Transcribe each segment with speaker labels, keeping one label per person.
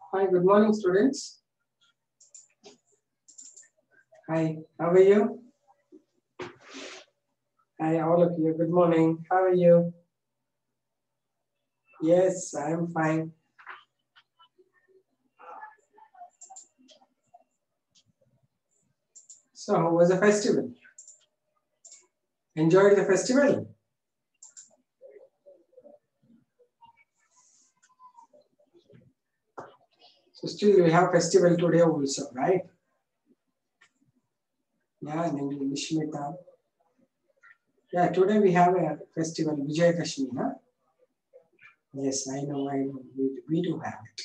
Speaker 1: Hi, good morning, students. Hi, how are you? Hi, all of you. Good morning. How are you? Yes, I am fine. So, how was the festival? Enjoyed the festival? So, still we have festival today also, right? Yeah, Nishmita. Yeah, today we have a festival, Vijayadashmi, huh? Yes, I know. We do have it.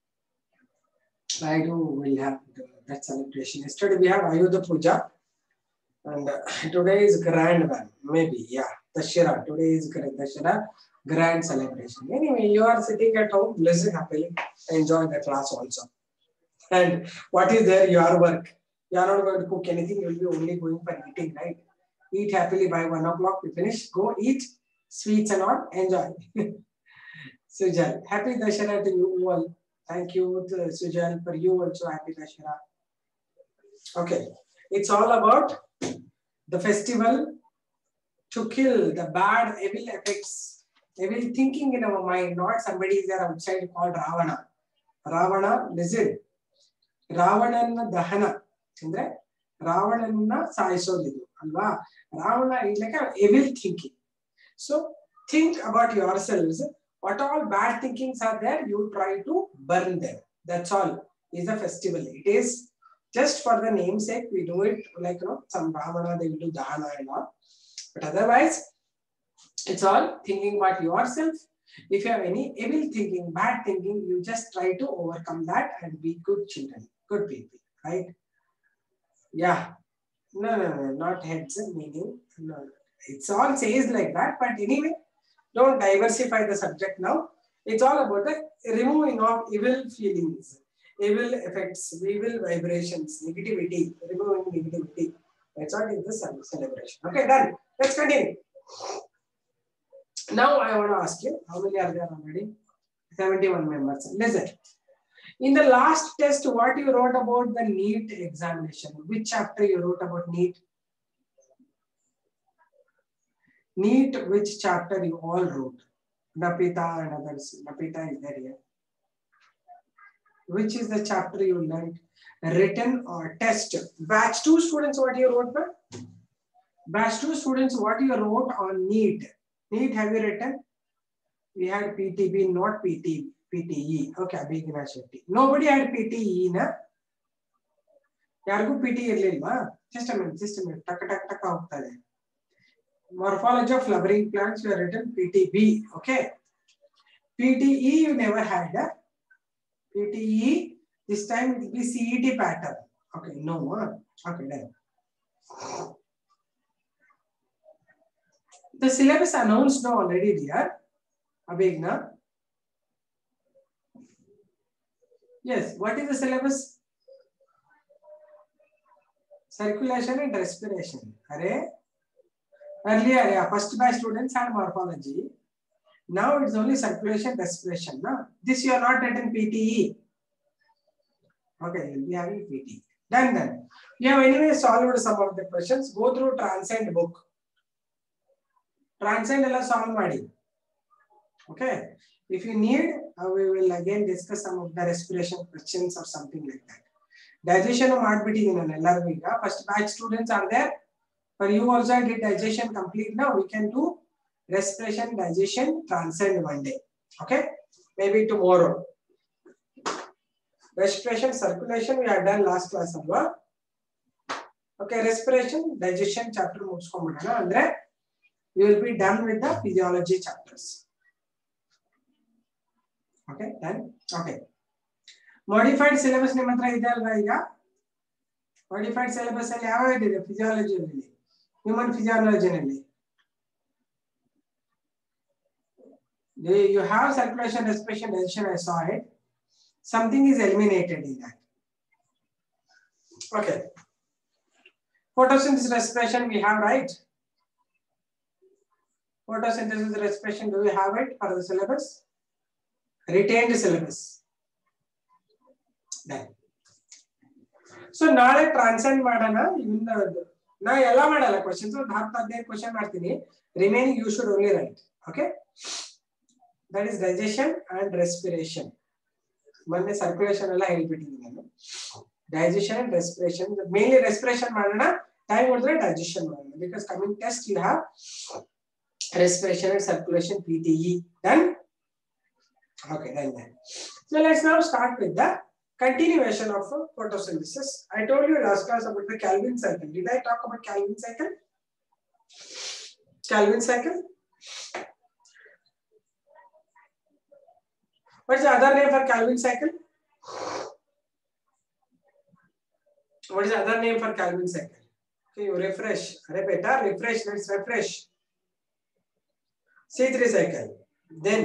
Speaker 1: I do. We'll have that celebration. Yesterday we have Ayodhya Puja, and today is grand one. Maybe, yeah. Dashera. Today is Dashera, grand celebration. Anyway, you are sitting at home, listen happily, enjoy the class also. And what is there? Your work. You are not going to cook anything. You will be only going for eating, right? Eat happily by 1 o'clock. We finish. Go eat sweets and all. Enjoy. Sujal, happy Dashera to you all. Thank you, Sujal, for you also. Happy Dashera. Okay, it's all about the festival to kill the bad evil effects, evil thinking in our mind. Not somebody is there outside called Ravana. Ravana, listen. Ravanana Dahana. Andre Ravanana Saisolidu. Alva. Ravana is like an evil thinking. So think about yourselves. What all bad thinkings are there, you try to burn them. That's all is the festival. It is just for the namesake. We do it like, some Brahmana, they will do Dahana and all. But otherwise, it's all thinking about yourself. If you have any evil thinking, bad thinking, you just try to overcome that and be good children, good people, right? Yeah. No, not heads, meaning, no. It's all says like that, but anyway, don't diversify the subject now. It's all about the removing of evil feelings, evil effects, evil vibrations, negativity, removing negativity. That's what is the celebration. Okay, done. Let's continue. Now I want to ask you, how many are there already? 71 members. Listen. In the last test, what you wrote about the NEET examination? Which chapter you wrote about NEET? NEET, which chapter you all wrote? Napita and others. Napita is there here. Which is the chapter you learned? Written or test? Batch 2 students, what you wrote? Batch 2 students, what you wrote on NEET? NEET, have you written? We had PTB, not PTE. Okay, Abhigna Shetty. Nobody had PTE, na? Yargu PTE irlilva? Just a minute. Taka hogtade. Morphology of flowering plants, you have written PTB. Okay. PTE, you never had. PTE, this time it will be CET pattern. Okay, no. Okay, done. The syllabus announced now already, dear. Abhigna. Yes, what is the syllabus? Circulation and respiration. Earlier, first batch students had morphology. Now it's only circulation, respiration. No? This you are not written PTE. Okay, you'll be having PTE. Done. You have anyway solved some of the questions. Go through Transcend book. Transcend ella solve ಮಾಡಿ. Okay. If you need, we will again discuss some of the respiration questions or something like that. Digestion ಮಾಡ್ಬಿಟ್ಟಿದ್ದೀನಿ ನಾನು ಎಲ್ಲರಿಗೂ ಈಗ. First batch students are there. For you also I did digestion complete now. We can do respiration, digestion, transcend one day. Okay. Maybe tomorrow. Respiration, circulation we have done last class alva. Okay, respiration, digestion chapter ಮುಗಿಸ್ಕೊಂಡ್ಬಿಡೋಣ ಅಂದ್ರೆ you will be done with the physiology chapters. Okay, done. Okay. Modified syllabus ನಿಮ್ಮ ಹತ್ರ ಇದೆ ಅಲ್ವಾ ಈಗ? Modified syllabus ಅಲ್ಲಿ ಯಾವ ಇದೆ physiology ಅಲ್ಲಿ? Human physiology ನಲ್ಲಿ. You have circulation, respiration, digestion, I saw it. Something is eliminated in that. Okay. Photosynthesis, respiration we have, right? Photosynthesis, respiration, do we have it for the syllabus? Retained syllabus. Done. So ನಾಳೆ transcend ಮಾಡೋಣ ನಾ ಎಲ್ಲ ಮಾಡಲ್ಲ questions 10-15 question ಮಾಡ್ತೀನಿ remaining you should only write okay that is digestion and respiration ಮೊನ್ನೆ circulation ಎಲ್ಲ ಹೇಳ್ಬಿಟ್ಟಿದ್ದೀನಿ ನಾನು digestion and respiration mainly respiration ಮಾಡೋಣ ಟೈಮ್ ಹೊಡೆದ್ರೆ ಡೈಜೆಷನ್ ಮಾಡೋಣ because coming test you have respiration and circulation PTE done okay done so let's now start with the continuation of photosynthesis. I told you last class about the Calvin cycle. Did I talk about Calvin cycle? Calvin cycle. What's the other name for Calvin cycle? What is the other name for Calvin cycle? Okay, you refresh. Arey beta, refresh. Let's refresh. C3 cycle. Then,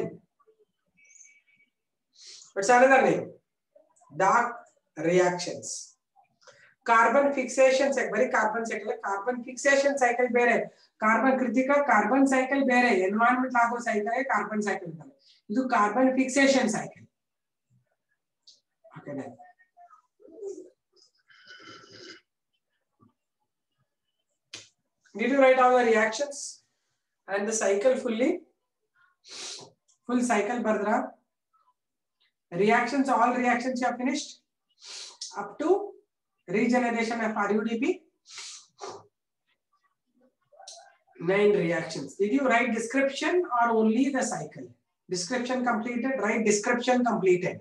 Speaker 1: what's another name? Dark reactions. Carbon fixation cycle. Very carbon cycle. Carbon fixation cycle bere. Carbon kritika carbon cycle bere. Environment lago cycle hai carbon cycle bere. Idu carbon fixation cycle. Okay then. Did you write all the reactions? And the cycle fully full cycle bardra reactions all reactions you have finished up to regeneration of RUDP 9 reactions. Did you write description or only the cycle? Description completed. Write description completed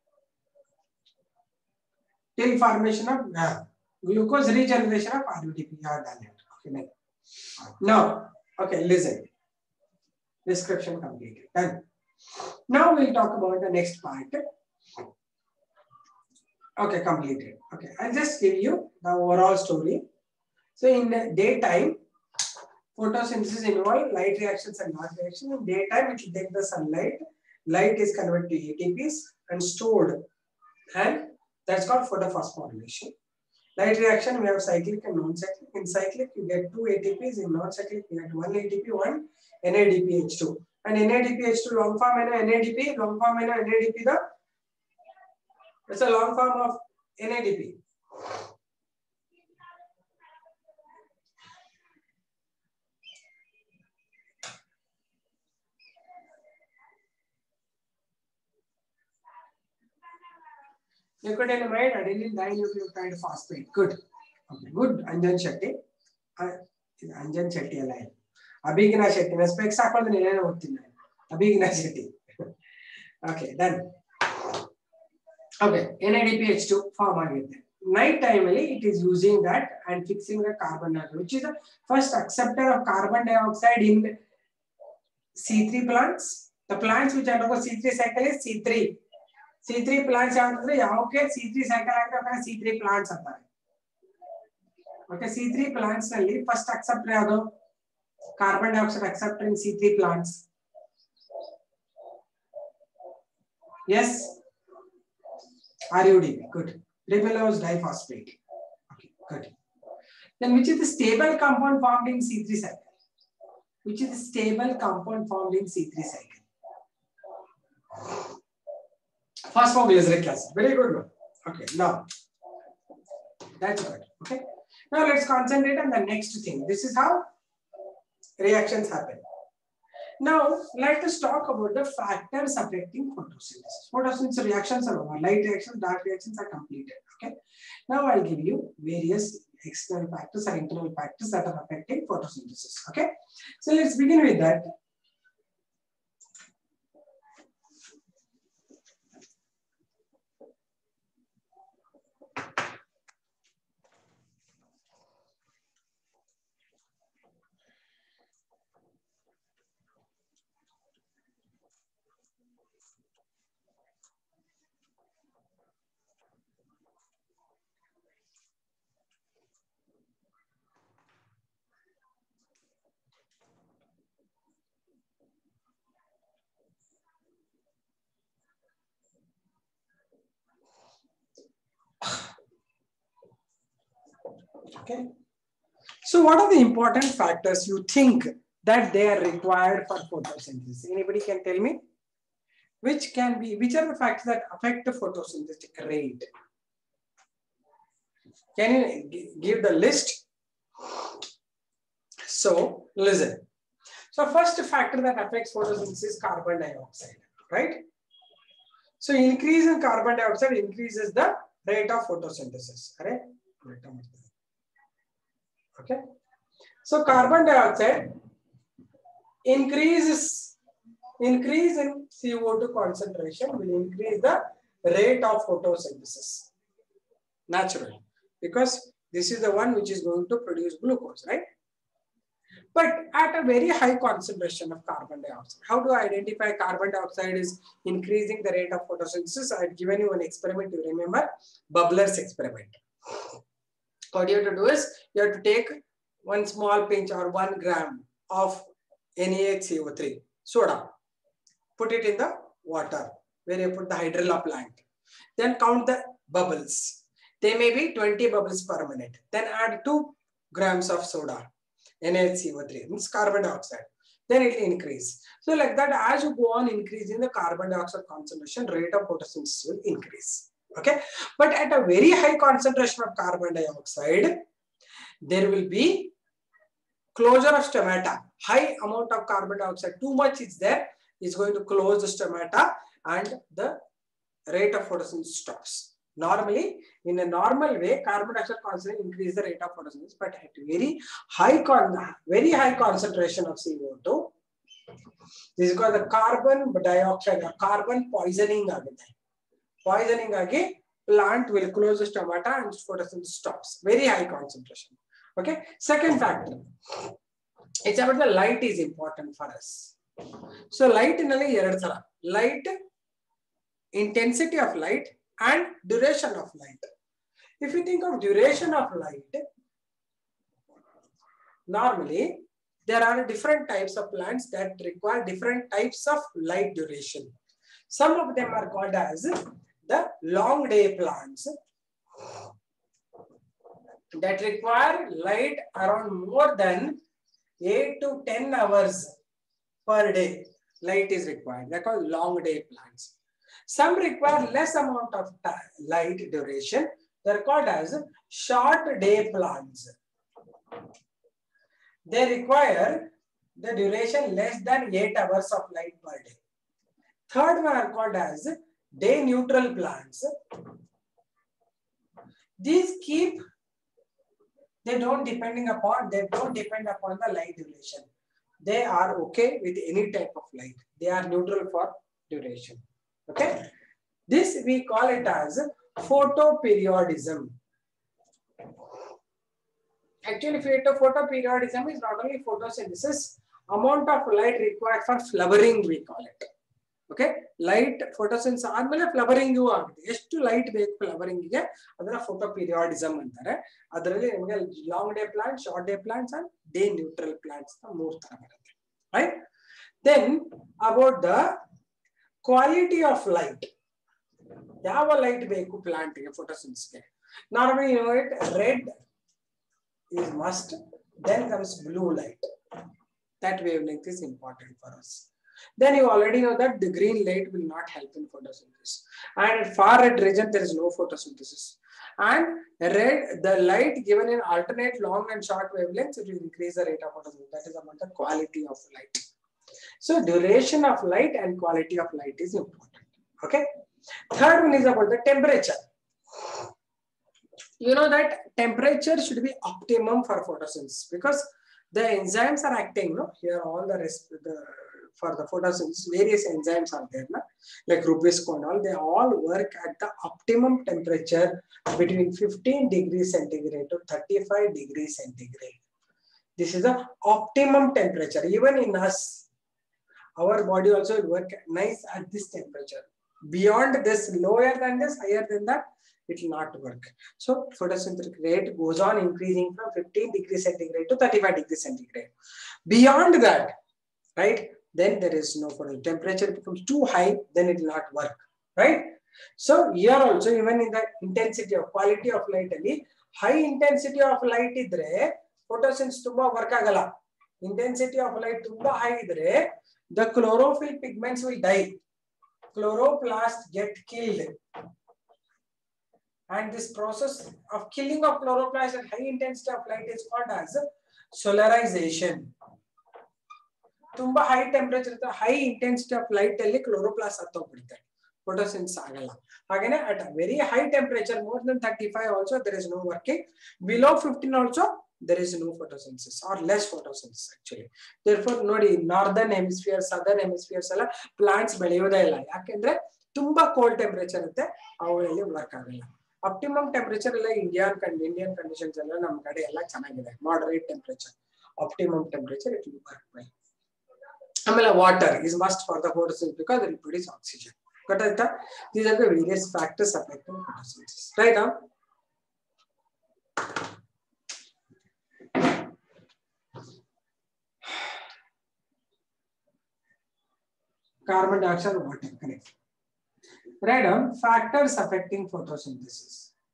Speaker 1: till formation of glucose regeneration of RUDP. You have done it. Okay now okay listen. Description completed. Done. Now we'll talk about the next part. Okay, completed. Okay, I'll just give you the overall story. So in the daytime, photosynthesis involves light reactions and dark reactions. In daytime, it will take the sunlight. Light is converted to ATPs and stored, and that's called photophosphorylation. Light reaction, we have cyclic and non-cyclic. In cyclic, you get 2 ATPs. In non-cyclic, you get 1 ATP, 1 NADPH2. And NADPH2 long form and NADP, long form and NADP, it's a long form of NADP. Nicotinamide, adenine dinucleotide phosphate. Good. Okay. Good. Anjan Shetty. Anjan Shetty alive. Abhigna Shetty. Na specs hakonde nene ottine. Abhigna Shetty. Okay, done. Okay, NADPH2 form agide. Night time it is using that and fixing the carbon dioxide, which is the first acceptor of carbon dioxide in C3 plants. The plants which undergo C3 cycle is C3. C3 plants are okay, C3 cycle and C3 plants are there. Okay, C3 plants first acceptor carbon dioxide acceptor in C3 plants. Yes, RUDP, good. Ribulose diphosphate. Okay, good. Then which is the stable compound formed in C3 cycle? Which is the stable compound formed in C3 cycle? Phosphoglyceric acid. Very good one. Okay, now that's good. Okay. Now let's concentrate on the next thing. This is how reactions happen. Now let us talk about the factors affecting photosynthesis. Photosynthesis reactions are over. Light reactions, dark reactions are completed. Okay. Now I'll give you various external factors or internal factors that are affecting photosynthesis. Okay. So let's begin with that. Okay. So what are the important factors you think that they are required for photosynthesis? Anybody can tell me? Which are the factors that affect the photosynthetic rate? Can you give the list? So listen. So first factor that affects photosynthesis is carbon dioxide, right? So increase in carbon dioxide increases the rate of photosynthesis. Okay. So carbon dioxide increase in CO2 concentration will increase the rate of photosynthesis. Natural, because this is the one which is going to produce glucose, right? But at a very high concentration of carbon dioxide. How do I identify carbon dioxide is increasing the rate of photosynthesis? I've given you an experiment, you remember, Bubbler's experiment. What you have to do is, you have to take one small pinch or 1 gram of NaHCO3 soda, put it in the water where you put the hydrilla plant. Then count the bubbles. They may be 20 bubbles per minute. Then add 2 grams of soda, NaHCO3, means carbon dioxide. Then it will increase. So like that, as you go on increasing the carbon dioxide concentration, rate of photosynthesis will increase. Okay. But at a very high concentration of carbon dioxide, there will be closure of stomata. High amount of carbon dioxide, too much is there, is going to close the stomata and the rate of photosynthesis stops. Normally, in a normal way, carbon dioxide concentration increase the rate of photosynthesis, but at very high concentration of CO2, this is called the carbon dioxide or carbon poisoning. Poisoning again, plant will close the stomata and photosynthesis stops. Very high concentration. Okay. Second factor, it's about the light is important for us. So light in light, intensity of light and duration of light. If you think of duration of light, normally there are different types of plants that require different types of light duration. Some of them are called as the long day plants that require light around more than 8 to 10 hours per day. Light is required. They're called long day plants. Some require less amount of light duration. They're called as short day plants. They require the duration less than 8 hours of light per day. Third one are called as day neutral plants. These they don't depend upon the light duration. They are okay with any type of light. They are neutral for duration. Okay. This we call it as photoperiodism. Actually, photoperiodism is not only photosynthesis, amount of light required for flowering we call it. Okay, light photosynthesis ಆದ್ಮೇಲೆ flowering ಆಗುತ್ತೆ. ಎಷ್ಟು light ಬೇಕು flowering ಗೆ ಅದನ್ನ photoperiodism ಅಂತಾರೆ. ಅದರಲ್ಲಿ ನಿಮಗೆ long day plants, short day plants and day neutral plants ಅಂತ ಮೂರು ತರ ಬರುತ್ತೆ. Right? Then about the quality of light. ಯಾವ ಲೈಟ್ ಬೇಕು ಪ್ಲಾಂಟ್ ಗೆ photosynthesis ಗೆ? Normally you know it, red is must, then comes blue light. That wavelength is important for us. Then you already know that the green light will not help in photosynthesis. And at far red region, there is no photosynthesis. And red, the light given in alternate long and short wavelengths, it will increase the rate of photosynthesis. That is about the quality of light. So duration of light and quality of light is important. Okay. Third one is about the temperature. You know that temperature should be optimum for photosynthesis because the enzymes are acting. No, here all the rest for the photosynthesis, various enzymes are there, na? Like Rubisco and all. They all work at the optimum temperature between 15 degrees centigrade to 35 degrees centigrade. This is the optimum temperature. Even in us, our body also will work nice at this temperature. Beyond this, lower than this, higher than that, it will not work. So photosynthetic rate goes on increasing from 15 degrees centigrade to 35 degrees centigrade. Beyond that, right, then there is no photosynthesis. Temperature becomes too high, then it will not work, right? So here also, even in the intensity of quality of light, high intensity of light idre photosynthesis tumba work agala. Intensity of light tumba high idre the chlorophyll pigments will die. Chloroplasts get killed. and this process of killing of chloroplast at high intensity of light is called as solarization. ತುಂಬಾ high temperature high intensity of light ಅಲ್ಲಿ chloroplast ಸತ್ತೋಗ್ಬಿಡುತ್ತೆ, photosynthesis ಆಗಲ್ಲ. ಹಾಗೇನೆ at a very high temperature more than 35 also there is no working, below 15 also there is no photosynthesis or less photosynthesis actually. Therefore ನೋಡಿ northern hemisphere southern hemispheres ಎಲ್ಲ plants ಬೆಳೆಯೋದೇ ಇಲ್ಲ, ಯಾಕೆಂದ್ರೆ ತುಂಬಾ cold temperature ಇರುತ್ತೆ, ಅವುಗಳಲ್ಲಿ work ಆಗಲ್ಲ. optimum temperature ಎಲ್ಲ Indian conditions ಎಲ್ಲ ನಮ್ಮ ಕಡೆ ಎಲ್ಲ ಚೆನ್ನಾಗಿದೆ, moderate temperature, optimum temperature it will work well. ಆಮೇಲೆ water is must for the photosynthesis because it will produce oxygen. ಗೊತ್ತಾಯ್ತಾ? These are the various factors affecting photosynthesis, right? Carbon dioxide, water, correct. Write down factors affecting photosynthesis.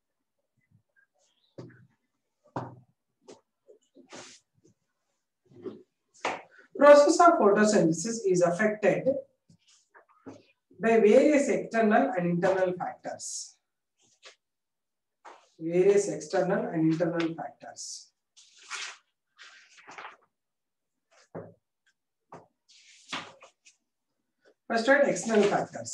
Speaker 1: Process of photosynthesis is affected by various external and internal factors. Various external and internal factors. First, write external factors.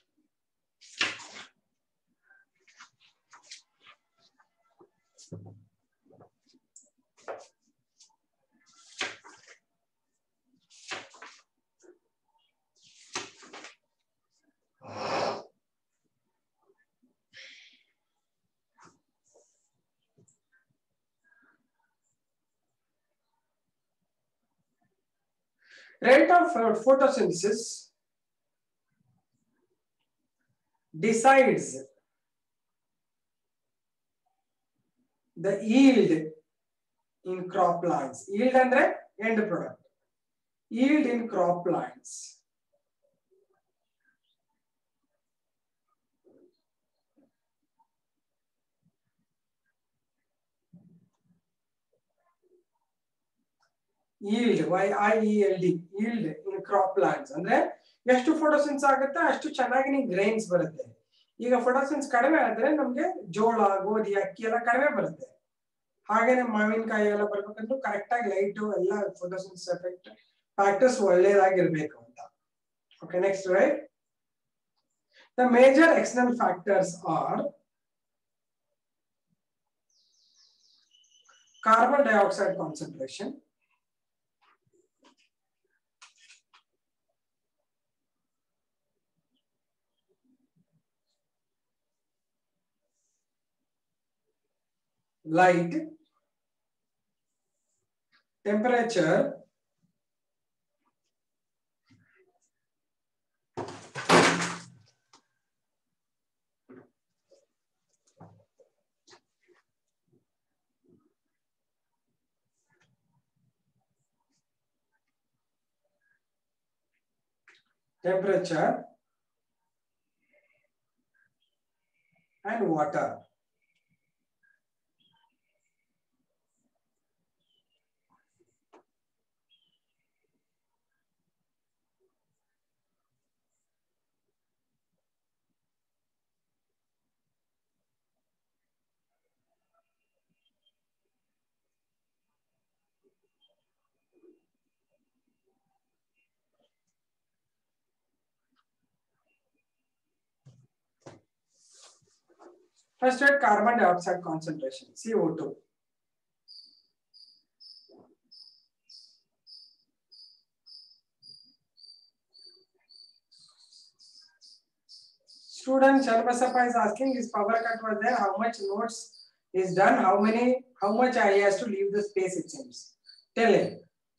Speaker 1: Rate of photosynthesis decides the yield in crop plants. Yield andre end product. Yield in crop plants. Yield, Y-I-E-L-D, yield in crop plants. ಅಂದ್ರೆ ಎಷ್ಟು ಫೋಟೋಸಿನ್ಸ್ ಆಗುತ್ತೆ ಅಷ್ಟು ಚೆನ್ನಾಗಿ ನಿಮಗೆ grains ಬರುತ್ತೆ. ಈಗ ಫೋಟೋಸಿನ್ಸ್ ಕಡಿಮೆ ಆದ್ರೆ ನಮಗೆ ಜೋಳ, ಗೋಧಿ, ಅಕ್ಕಿ ಎಲ್ಲ ಕಡಿಮೆ ಬರುತ್ತೆ. ಹಾಗೇನೆ ಮಾವಿನಕಾಯಿ ಎಲ್ಲ ಬರ್ಬೇಕಂದ್ರೂ ಕರೆಕ್ಟ್ ಆಗಿ ಲೈಟ್ ಎಲ್ಲ ಫೋಟೋಸಿನ್ಸ್ ಎಫೆಕ್ಟ್ ಫ್ಯಾಕ್ಟರ್ಸ್ ಒಳ್ಳೆಯದಾಗಿರ್ಬೇಕು ಅಂತ. Okay, next write. The major external factors are carbon dioxide concentration, light, temperature, and water. First, at carbon dioxide concentration, CO2. Student Chalbasappa is asking, his power cut was there, how much notes is done, how much he has to leave the space, it seems. Tell him.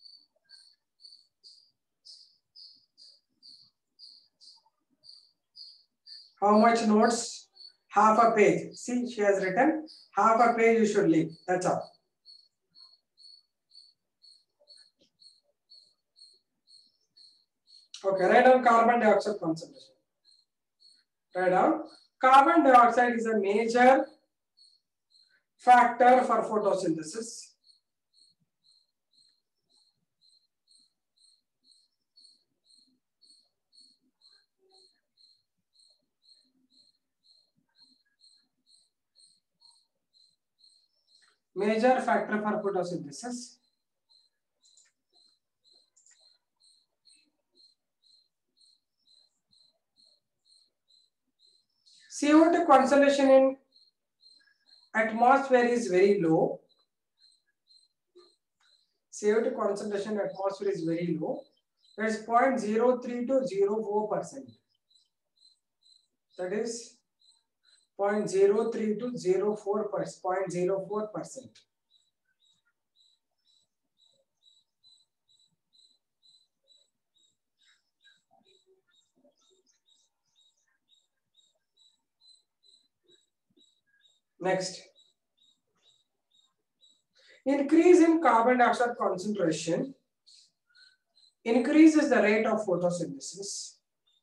Speaker 1: How much notes? Half a page. See, she has written half a page you should leave. That's all. Okay, write down carbon dioxide concentration. Write down carbon dioxide is a major factor for photosynthesis. Major factor for photosynthesis. CO2 concentration in atmosphere is very low. CO2 concentration in atmosphere is very low. That is 0.03 to 0.04%. That is 0.03 to 0.04%. Next, increase in carbon dioxide concentration increases the rate of photosynthesis.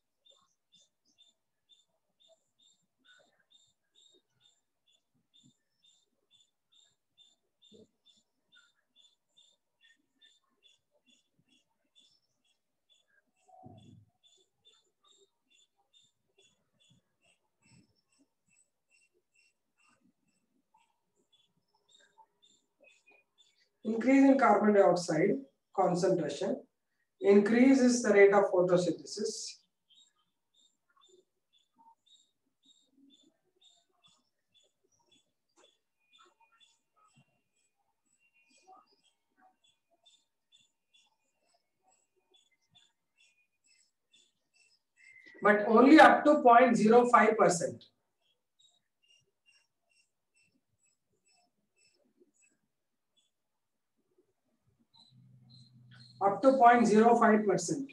Speaker 1: Increase in carbon dioxide concentration increases the rate of photosynthesis. But only up to 0.05%. Up to 0.05%.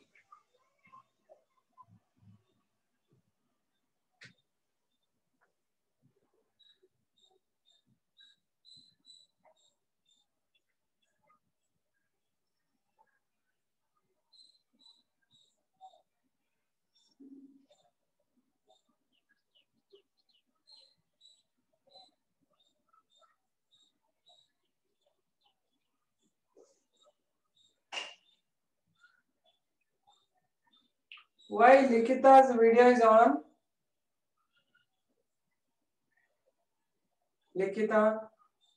Speaker 1: Why Likita's video is on? Likita.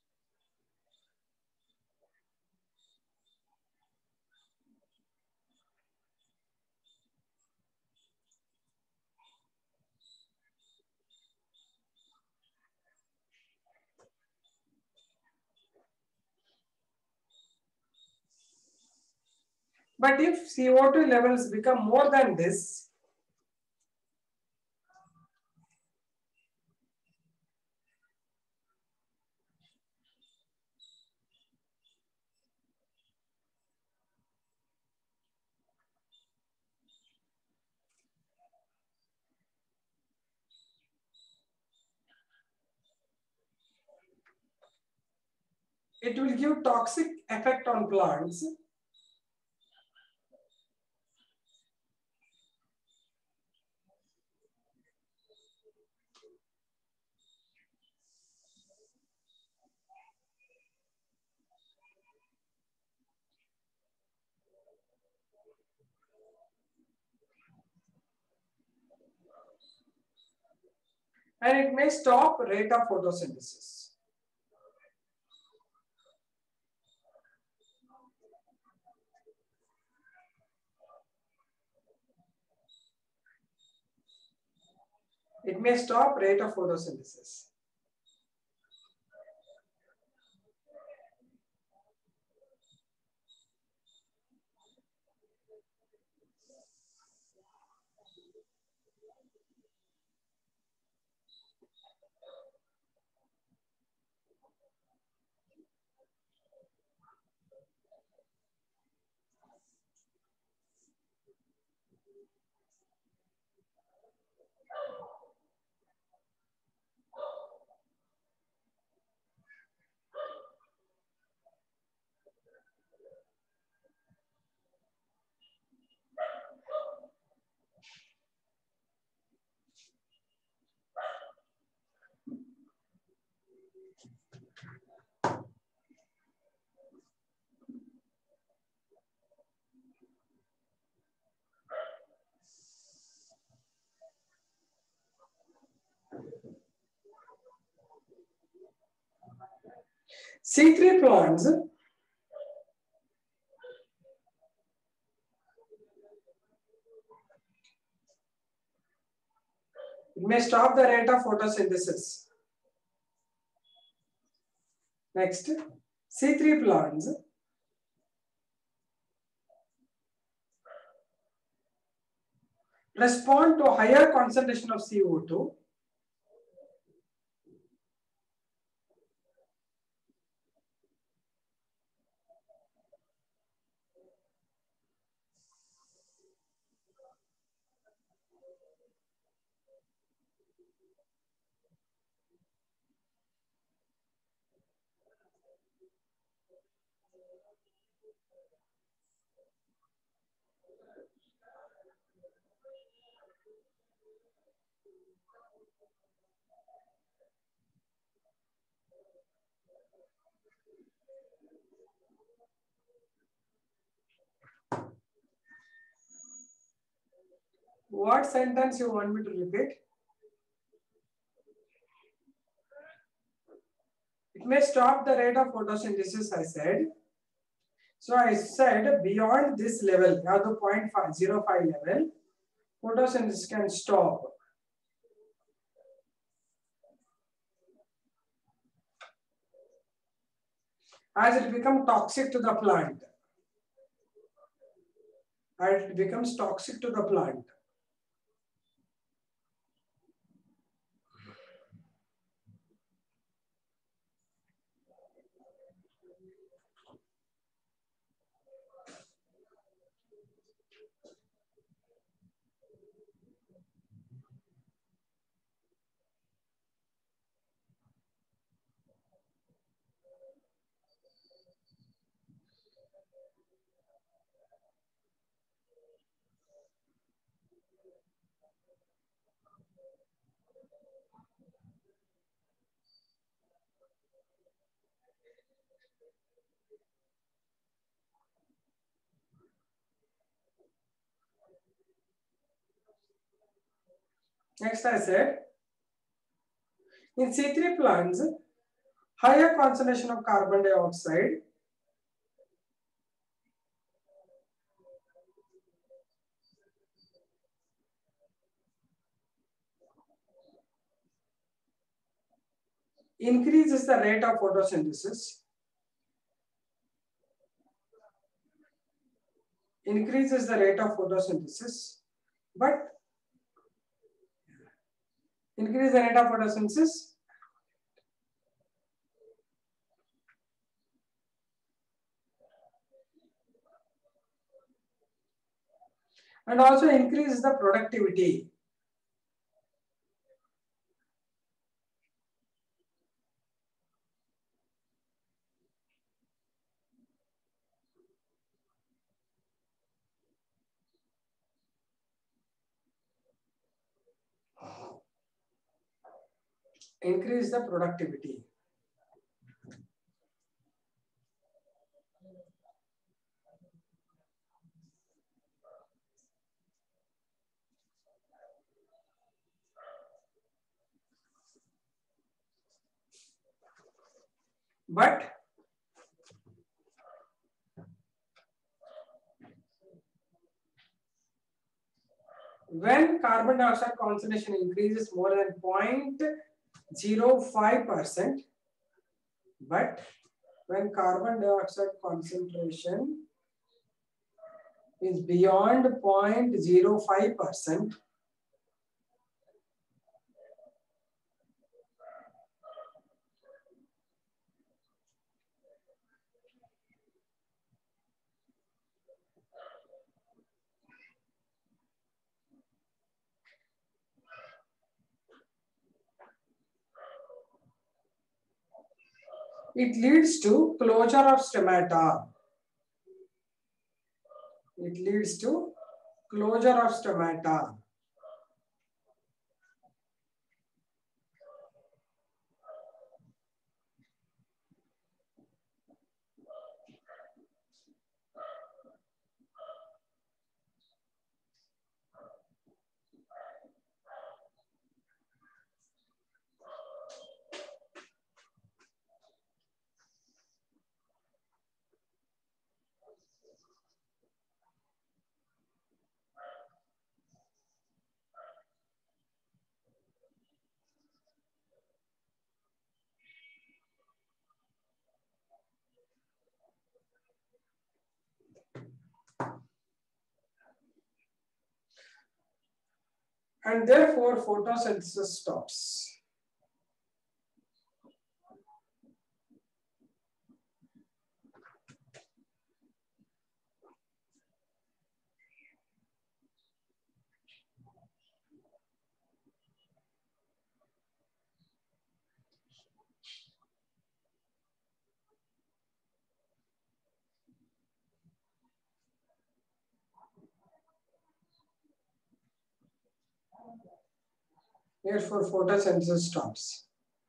Speaker 1: But if CO2 levels become more than this, it will give toxic effect on plants. And it may stop rate of photosynthesis. It may stop rate of photosynthesis. C3 plants it may stop the rate of photosynthesis. Next, C3 plants respond to higher concentration of CO2 What sentence you want me to repeat? It may stop the rate of photosynthesis, I said. So I said beyond this level, the 0.05 level, photosynthesis can stop. As it becomes toxic to the plant. As it becomes toxic to the plant. Next I said, in C3 plants, higher concentration of carbon dioxide increases the rate of photosynthesis. Increases the rate of photosynthesis, but increase the rate of photosynthesis and also increase the productivity. Increase the productivity. But when carbon dioxide concentration increases more than 0.05%, but when carbon dioxide concentration is beyond 0.05%, it leads to closure of stomata. It leads to closure of stomata. and therefore photosynthesis stops. Therefore photosynthesis stops.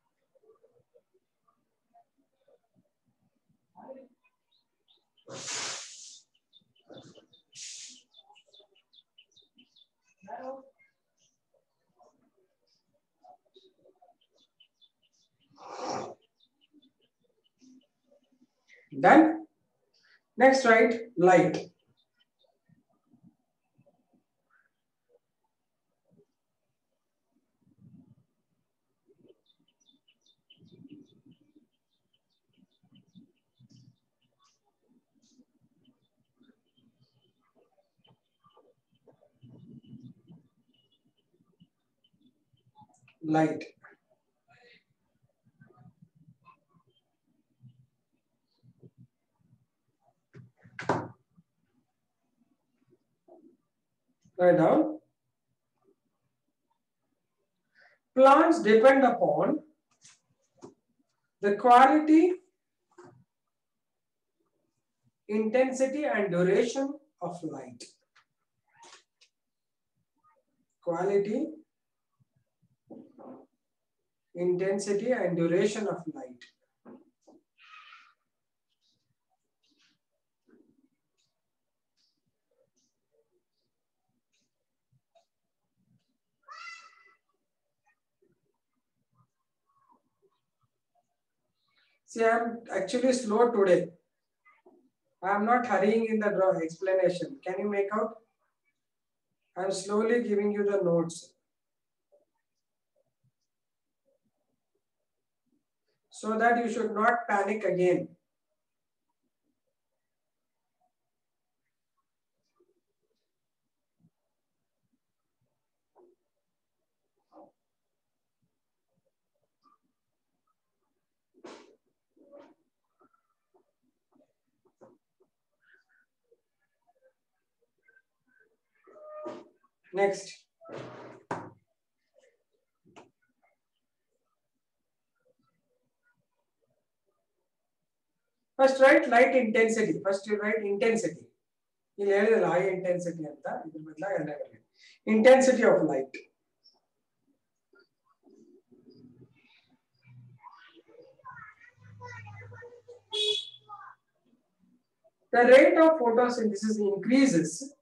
Speaker 1: Done. Next, write light. Light. Write down. Plants depend upon the quality, intensity and duration of light. Quality, intensity and duration of light. See, I am actually slow today. I am not hurrying in the explanation. Can you make out? I am slowly giving you the notes, so that you should not panic again. Next. First write light intensity. First you write intensity. You'll hear the high intensity anta. Intensity of light. The rate of photosynthesis increases.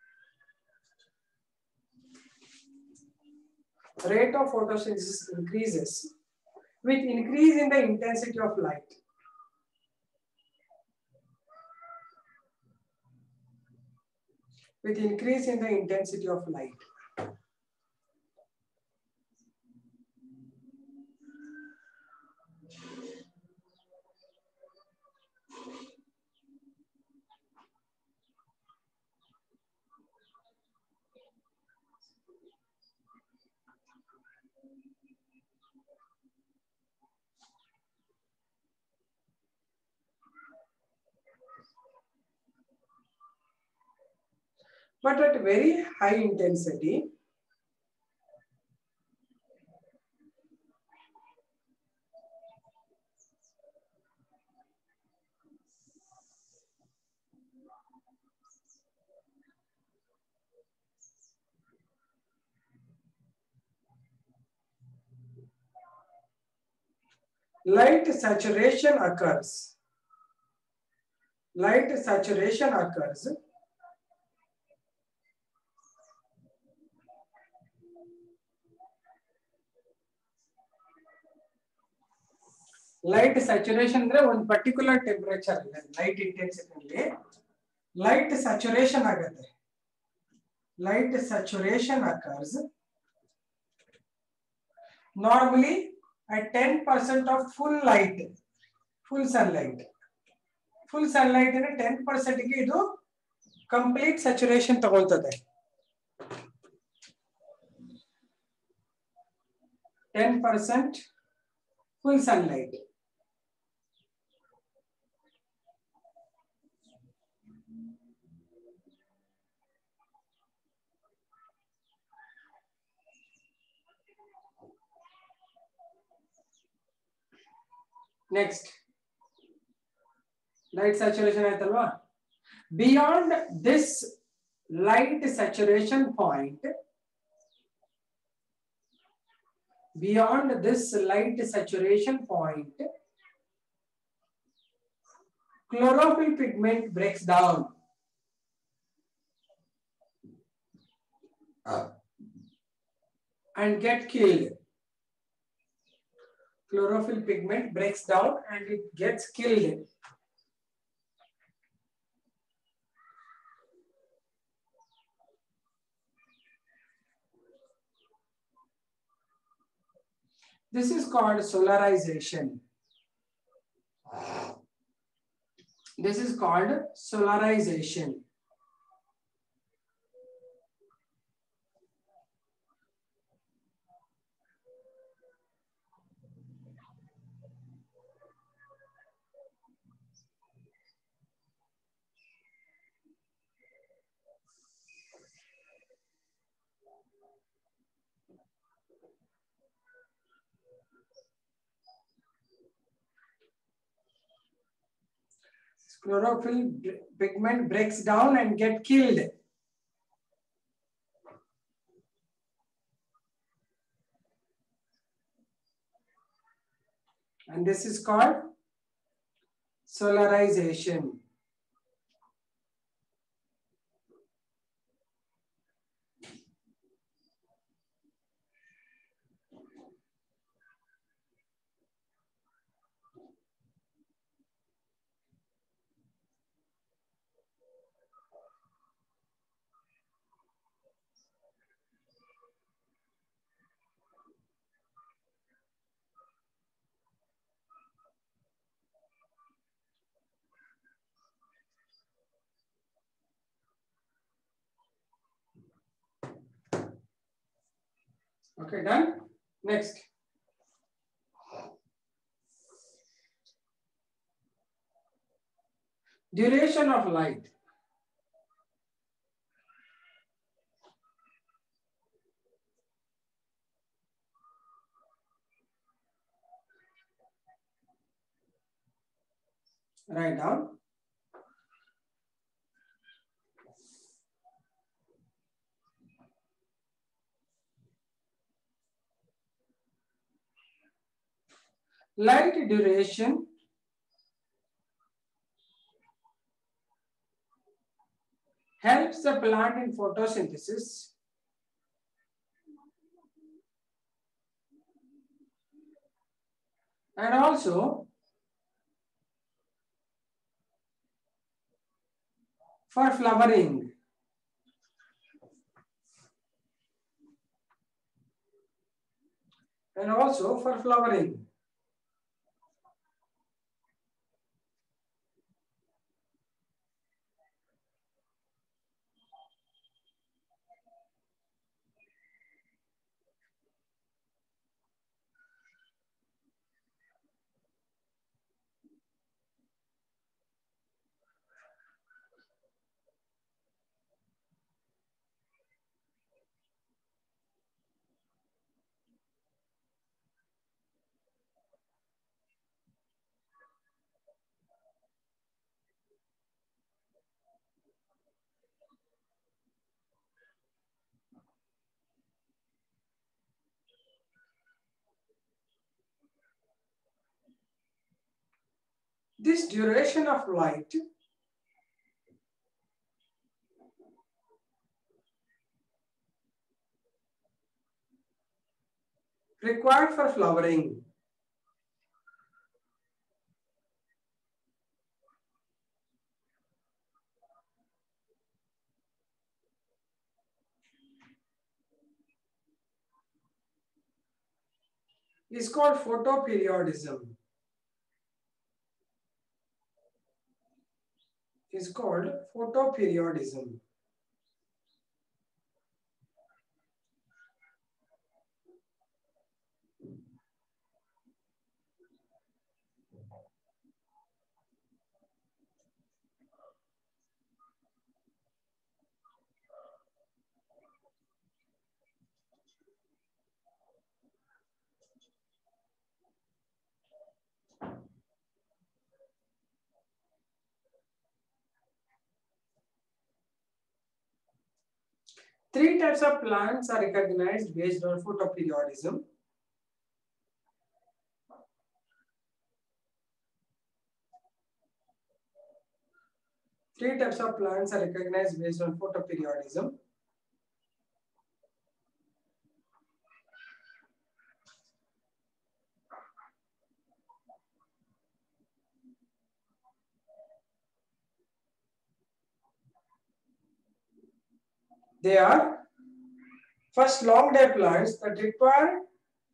Speaker 1: Rate of photosynthesis increases with increase in the intensity of light. With increase in the intensity of light. But at very high intensity, light saturation occurs. Light saturation occurs light saturation ಅಂದ್ರೆ ಒಂದು particular temperature ಅಲ್ಲಿ light intensity ಅಲ್ಲಿ light saturation ಆಗುತ್ತೆ. Light saturation occurs normally at 10% of full light, full sunlight. Full sunlight in 10% ಗೆ ಇದು complete saturation ತಗೊಳ್ತದೆ. 10% full sunlight. Next, light saturation ಆಯ್ತಲ್ವಾ? Beyond this light saturation point, chlorophyll pigment breaks down and get killed. Chlorophyll pigment breaks down and it gets killed. This is called solarization. This is called solarization. Chlorophyll pigment breaks down and get killed. And this is called solarization. Okay, done. Next. Duration of light. Write down. Light duration helps the plant in photosynthesis and also for flowering. And also for flowering. This duration of light required for flowering is called photoperiodism. Is called photoperiodism. Three types of plants are recognized based on photoperiodism. Three types of plants are recognized based on photoperiodism. They are first long day plants that require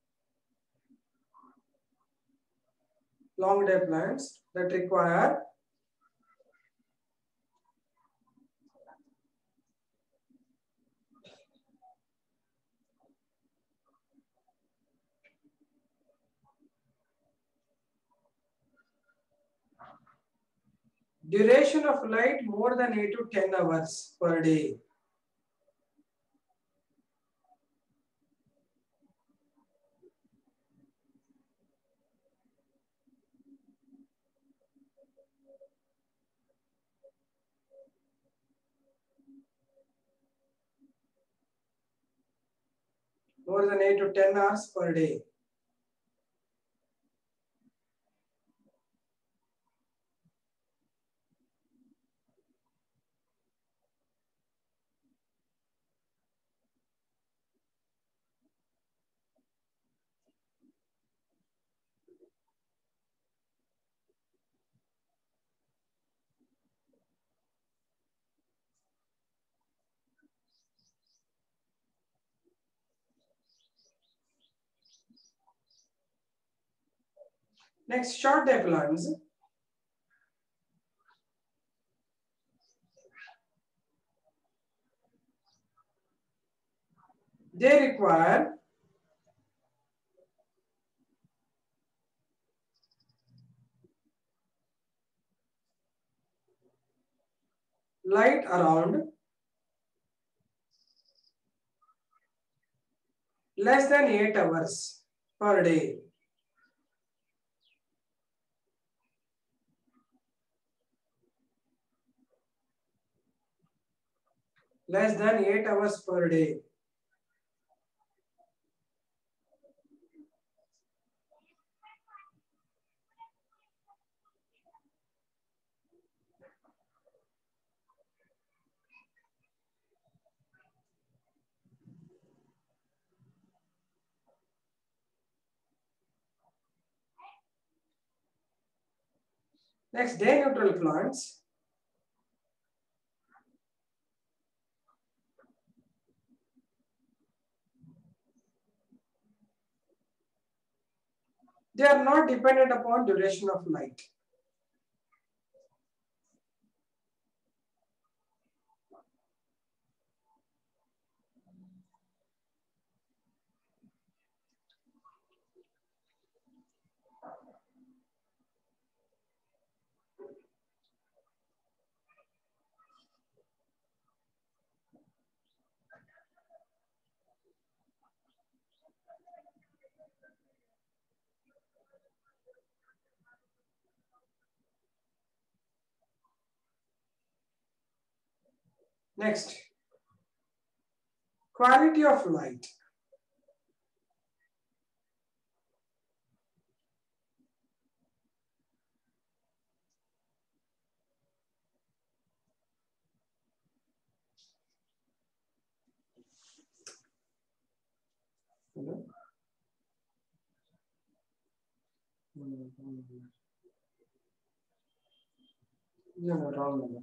Speaker 1: duration of light more than 8 to 10 hours per day. More than 8 to 10 hours per day. Next, short day plants. They require light around less than 8 hours per day. Less than 8 hours per day. Next, day neutral plants. They are not dependent upon duration of light. Next, quality of light. No, wrong number.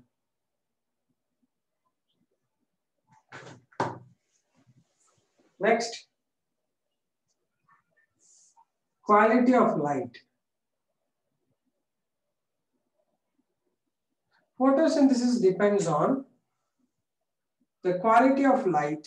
Speaker 1: Next, quality of light. Photosynthesis depends on the quality of light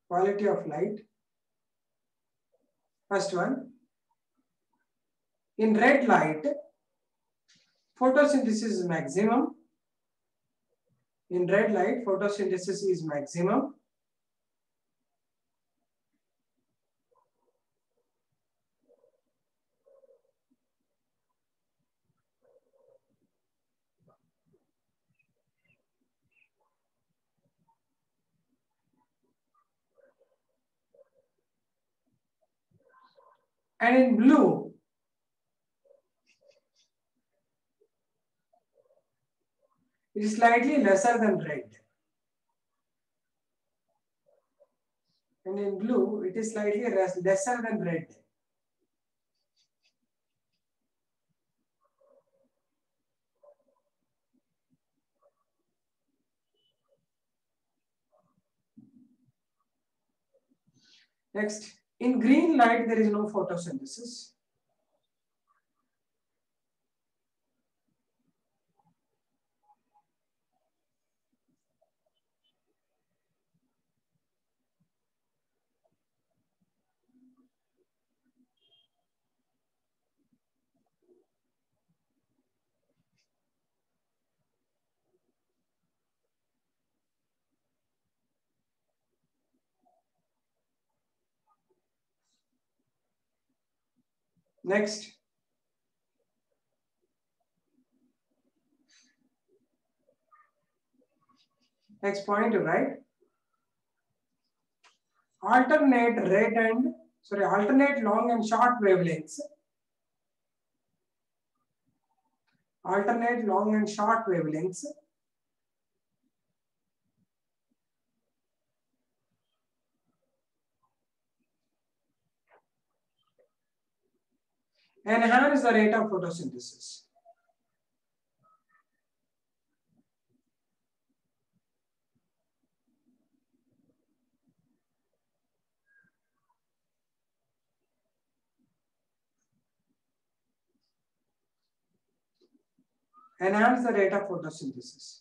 Speaker 1: Quality of light. First one. In red light, photosynthesis is maximum. In red light, photosynthesis is maximum. And in blue, it is slightly lesser than red. And in blue, it is slightly lesser than red. Next, in green light, there is no photosynthesis. Next, point to write. Alternate long and short wavelengths. Alternate long and short wavelengths. Enhance the rate of photosynthesis. Enhance the rate of photosynthesis.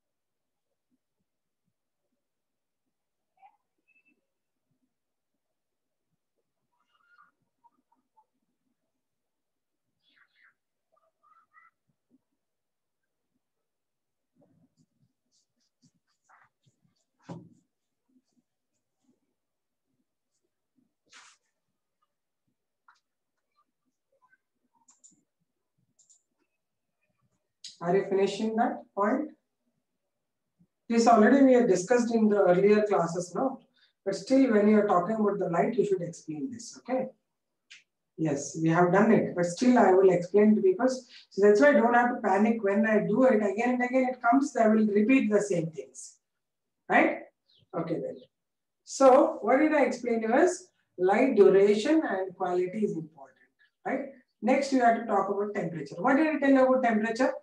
Speaker 1: Are you finishing that point? This already we have discussed in the earlier classes now, but still when you are talking about the light, you should explain this, okay? Yes, we have done it, but still I will explain it because so that's why I don't have to panic when I do it again and again. It comes, I will repeat the same things, right? Okay then. So what did I explain to us? Light duration and quality is important, right? Next, you have to talk about temperature. What did I tell you about temperature?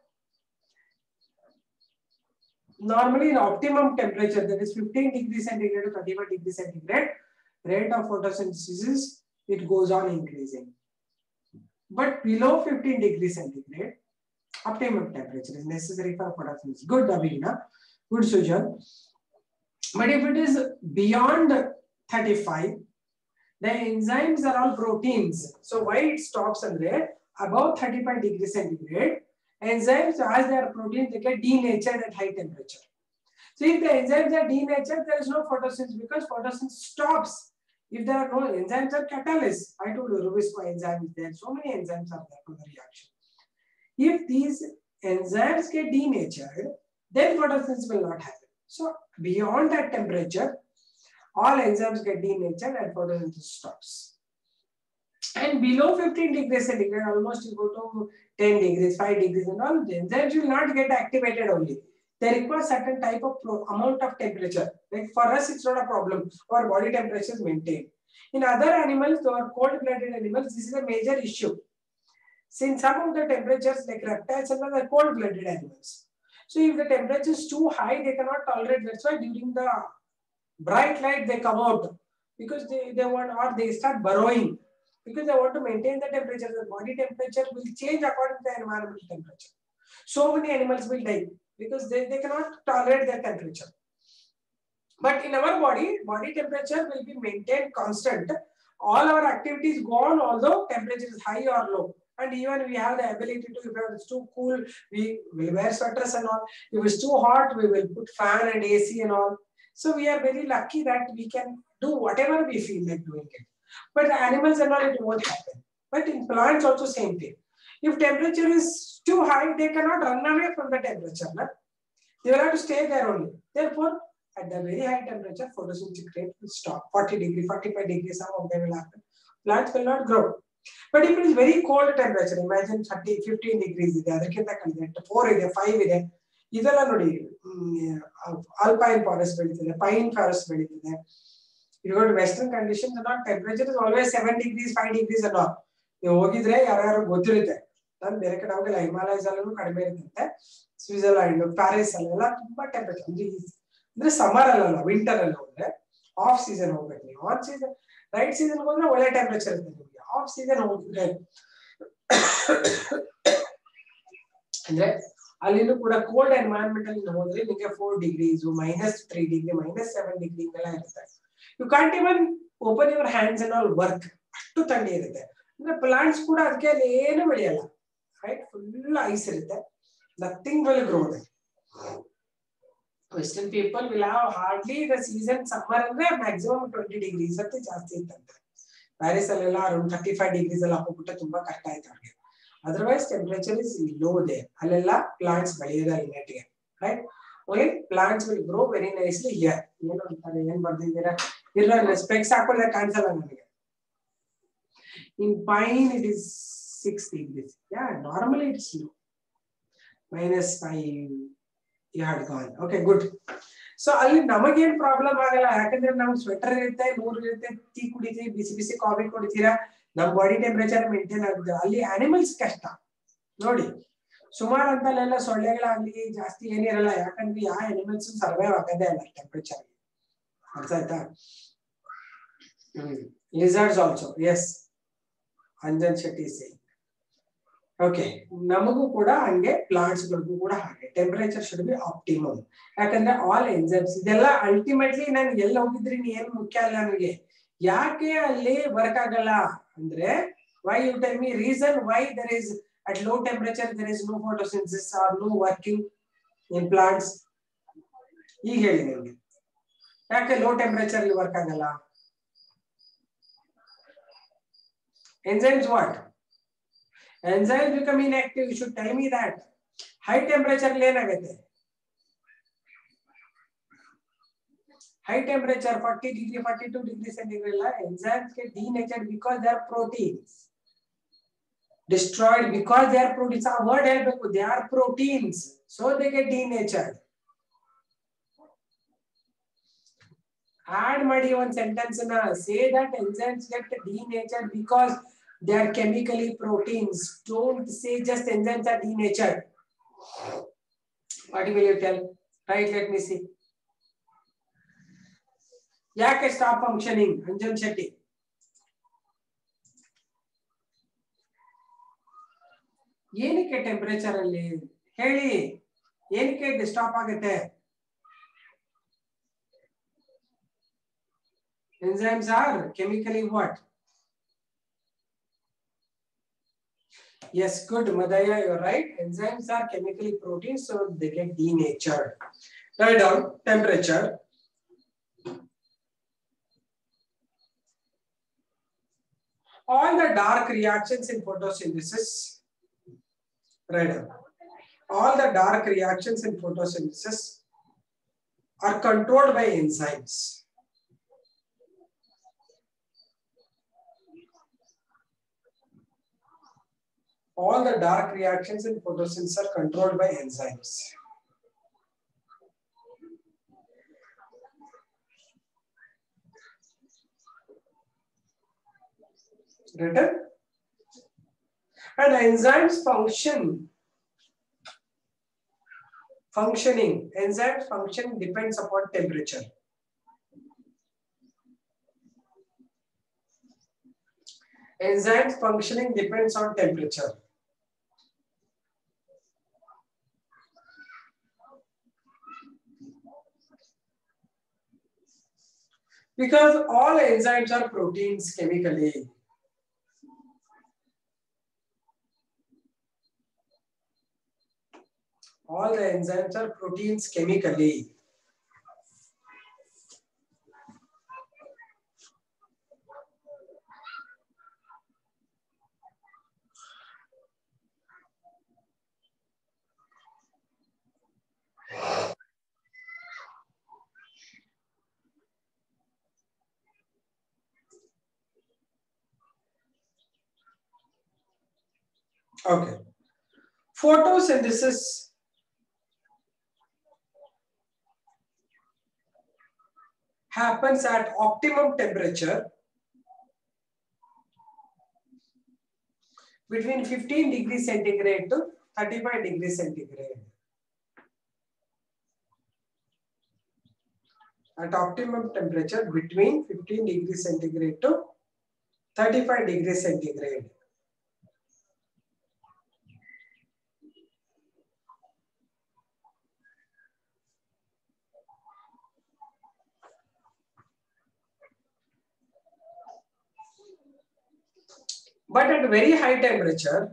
Speaker 1: Normally, in optimum temperature, that is 15 degrees centigrade to 35 degrees centigrade, rate of photosynthesis, it goes on increasing. But below 15 degrees centigrade, optimum temperature is necessary for photosynthesis. Good, Abhina. Good, Sujan. But if it is beyond 35, the enzymes are all proteins. So why it stops on there? Above 35 degrees centigrade, enzymes, as they are proteins, they get denatured at high temperature. So if the enzymes are denatured, there is no photosynthesis because photosynthesis stops. If there are no enzymes or catalysts, I told you Rubisco enzyme is there. So many enzymes are there for the reaction. If these enzymes get denatured, then photosynthesis will not happen. So beyond that temperature, all enzymes get denatured and photosynthesis stops. And below 15 degrees centigrade, almost you go to 10 degrees, 5 degrees and all, the enzymes will not get activated only. They require certain type of amount of temperature. Like for us, it's not a problem. Our body temperature is maintained. In other animals, or cold-blooded animals, this is a major issue. Since some of the temperatures, like reptiles and other cold-blooded animals. So if the temperature is too high, they cannot tolerate. That's why during the bright light, they come out because they want, or they start burrowing because they want to maintain the temperature. The body temperature will change according to the environmental temperature. So many animals will die because they cannot tolerate their temperature. But in our body temperature will be maintained constant. All our activities go on although temperature is high or low. And even we have the ability to, if it's too cool, we will wear sweaters and all. If it's too hot, we will put fan and AC and all. So we are very lucky that we can do whatever we feel like doing it. But the animals and all, it won't happen. But in plants also same thing. If temperature is too high, they cannot run away from the temperature. No? They will have to stay there only. Therefore, at the very high temperature, photosynthetic rate will stop. 40 degrees, 45 degrees, some of them will happen. Plants will not grow. But if it is very cold temperature, imagine 30, 15 degrees ಇದೆ, ಅದಕ್ಕಿಂತ ಕಡಿಮೆ 4 ಇದೆ, 5 ಇದೆ, ಇದೆಲ್ಲ ನೋಡಿ alpine forest ಬೆಳೀತದೆ, pine forest ಬೆಳೀತದೆ. You go to western conditions and all, temperature is always 7 degrees, 5 degrees and all. ನೀವು ಹೋಗಿದ್ರೆ ಯಾರು ಗೊತ್ತಿರುತ್ತೆ. ನಾನು ಬೇರೆ ಕಡೆ ಹೋಗಿಲ್ಲ, ಹಿಮಾಲಯಸ್ ಅಲ್ಲೂ ಕಡಿಮೆ ಇರುತ್ತೆ. ಸ್ವಿಟ್ಜರ್ಲ್ಯಾಂಡ್, ಪ್ಯಾರಿಸ್ ಅಲ್ಲೆಲ್ಲ ತುಂಬಾ ಟೆಂಪರೇಚರ್ ಅಂದ್ರೆ ಸಮ್ಮರ್ ಅಲ್ಲ, ವಿಂಟರ್ ಅಲ್ಲಿ ಹೋದ್ರೆ ಆಫ್ ಸೀಸನ್ ಹೋಗ್ಬೇಕು ನೀವು. ಆನ್ ಸೀಸನ್ ರೈಟ್ ಸೀಸನ್ ಹೋದ್ರೆ ಒಳ್ಳೆ ಟೆಂಪರೇಚರ್ ಇರುತ್ತೆ ನಿಮಗೆ. ಆಫ್ ಸೀಸನ್ ಹೋಗಿದ್ರೆ ಅಂದ್ರೆ ಅಲ್ಲಿನೂ ಕೂಡ ಕೋಲ್ಡ್ ಎನ್ವೈರನ್ಮೆಂಟ್ ಅಲ್ಲಿ ಹೋದ್ರೆ ನಿಮಗೆ 4 ಡಿಗ್ರೀಸ್, -3 ಡಿಗ್ರಿ, -7 ಡಿಗ್ರಿ ಎಲ್ಲ ಇರುತ್ತೆ. You can't even open your hands and all work, ಅಷ್ಟು ಥಂಡಿ ಇರುತ್ತೆ. ಅಂದ್ರೆ ಪ್ಲಾಂಟ್ಸ್ ಕೂಡ ಅದಕ್ಕೆ ಅಲ್ಲಿ ಏನು ಬೆಳೆಯಲ್ಲ, ರೈಟ್? ಫುಲ್ ಐಸ್ ಇರುತ್ತೆ. Nothing will grow there. Western people will have hardly the season summer ಅಂದ್ರೆ maximum 20 degrees ಅಂತ ಜಾಸ್ತಿ ಇತ್ತಂತೆ. ಪ್ಯಾರಿಸ್ ಅಲ್ಲೆಲ್ಲ ಅರೌಂಡ್ 35 degrees ಅಲ್ಲಿ ಹಾಕೋಬಿಟ್ಟು ತುಂಬಾ ಕಷ್ಟ ಆಯ್ತು ಅವ್ರಿಗೆ. Otherwise temperature is low they. ಅಲ್ಲೆಲ್ಲ ಪ್ಲಾಂಟ್ಸ್ ಬೆಳೆಯೋದಿಲ್ಲ ನೆಟ್ಟಿಗೆ, right? Only plants will grow very nicely here. ಏನು ಅಂತಾರೆ, ಏನ್ ಬರ್ದಿದ್ದೀರಾ? ಇಲ್ಲ, ಸ್ಪೆಕ್ಸ್ ಹಾಕೊಳ್ಳೆ ಕಾಣಿಸಲ್ಲ ನನಗೆ. In pine it is 6 degrees. Yeah, normally it is low. -5 you had gone. Okay, good. So ಅಲ್ಲಿ ನಮಗೇನ್ ಪ್ರಾಬ್ಲಮ್ ಆಗಲ್ಲ, ಯಾಕಂದ್ರೆ ನಾವು ಸ್ವೆಟರ್ ಇರುತ್ತೆ, 100 ಇರುತ್ತೆ, ಟೀ ಕುಡಿತೀವಿ, ಬಿಸಿ ಬಿಸಿ ಕಾಫಿ ಕುಡಿತೀರಾ, ನಮ್ಮ ಬಾಡಿ ಟೆಂಪರೇಚರ್ ಮೇಂಟೈನ್ ಆಗುತ್ತೆ. ಅಲ್ಲಿ ಆನಿಮಲ್ಸ್ ಕಷ್ಟ ನೋಡಿ. ಸುಮಾರು ಅಂತಲ್ಲೆಲ್ಲ ಸೊಳ್ಳೆಗಳಾಗ್ಲಿ ಜಾಸ್ತಿ ಏನಿರಲ್ಲ, ಯಾಕಂದ್ರೆ ಯಾವ ಆನಿಮಲ್ಸ್ ಸರ್ವೈವ್ ಆಗದೇ ಇಲ್ಲ ಟೆಂಪರೇಚರ್. ಅರ್ಥ ಆಯ್ತಾ? Lizards also, yes, Anjan Shetty say. Okay, ನಮಗೂ ಕೂಡ ಹಂಗೆ, ಪ್ಲಾಂಟ್ಸ್ ಗಳಿಗೂ ಕೂಡ ಹಾಗೆ ಟೆಂಪರೇಚರ್ ಶುಡ್ ಬಿ ಆಪ್ಟಿಮಮ್. ಯಾಕಂದ್ರೆ ಆಲ್ ಎನ್ಸೈಮ್ಸ್ ಇದೆಲ್ಲ ಅಲ್ಟಿಮೇಟ್ಲಿ ನಾನು ಎಲ್ಲಿ ಹೋಗಿದ್ರಿ ಏನು ಮುಖ್ಯ ಅಲ್ಲ ನನಗೆ. ಯಾಕೆ ಅಲ್ಲಿ ವರ್ಕ್ ಆಗಲ್ಲ ಅಂದ್ರೆ, why you tell me reason why there is at low temperature there is no photosynthesis or no working in plants. ಈಗ ಹೇಳಿ ನನಗೆ, ಯಾಕೆ ಲೋ ಟೆಂಪರೇಚರ್ ಅಲ್ಲಿ ವರ್ಕ್ ಆಗಲ್ಲ? Enzymes what? Enzymes become inactive. You should tell me that. High temperature ಏನಾಗುತ್ತೆ? High temperature 40 degree, 42 degree centigrade la enzymes get denatured because they are proteins. Destroyed because they are proteins. A word helpekku, they are proteins, so they get denatured. Add ಮಾಡಿ one sentence na, say that enzymes get denatured because they are chemically proteins. Don't say just enzymes are denatured. What will you tell? Right, let me see. Yake stop functioning, Anjan Shetty? ಏನಕ್ಕೆ temperature ಅಲ್ಲಿ ಹೇಳಿ, ಏನಕ್ಕೆ stop ಆಗುತ್ತೆ? Enzymes are chemically what? Yes, good, Madhya, you're right. Enzymes are chemically proteins, so they get denatured. Write down temperature. All the dark reactions in photosynthesis. Write down. All the dark reactions in photosynthesis are controlled by enzymes. All the dark reactions in photosynthesis are controlled by enzymes. Written? And enzymes enzymes function depends upon temperature. Enzymes functioning depends on temperature. Because all enzymes are proteins chemically. All the enzymes are proteins chemically. Okay. Photosynthesis happens at optimum temperature between 15 degrees centigrade to 35 degrees centigrade. At optimum temperature between 15 degrees centigrade to 35 degrees centigrade. But at very high temperature,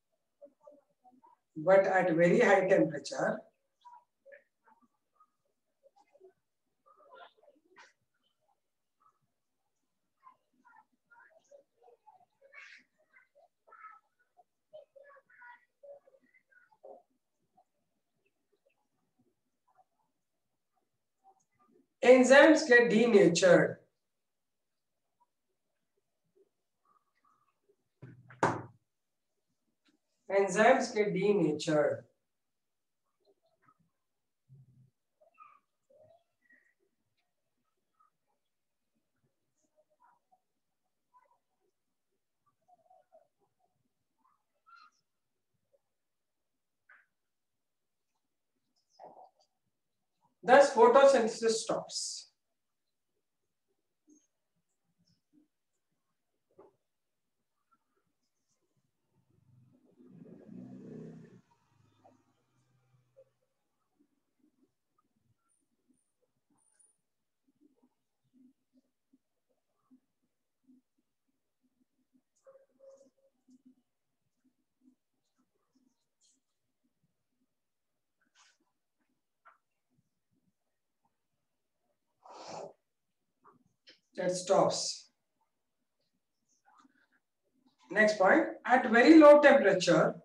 Speaker 1: enzymes get denatured. Enzymes get denatured. Thus, photosynthesis stops. That stops. Next point, at very low temperature,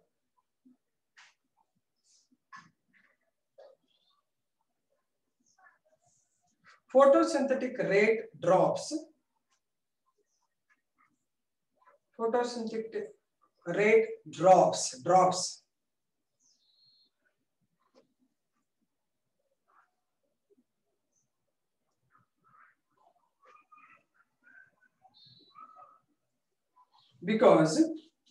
Speaker 1: photosynthetic rate drops. Photosynthetic rate drops. Because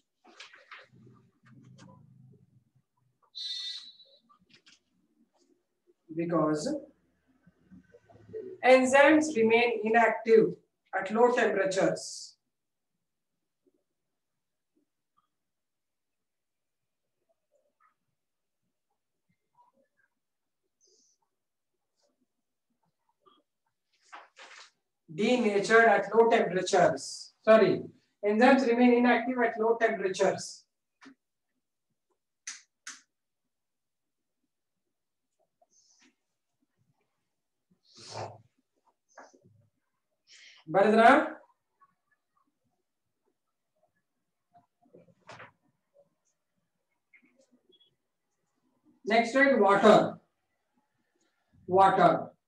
Speaker 1: enzymes remain inactive at low temperatures. Denatured at low temperatures. Sorry, enzymes remain inactive at low temperatures. Bharadra? Next one, water. Water.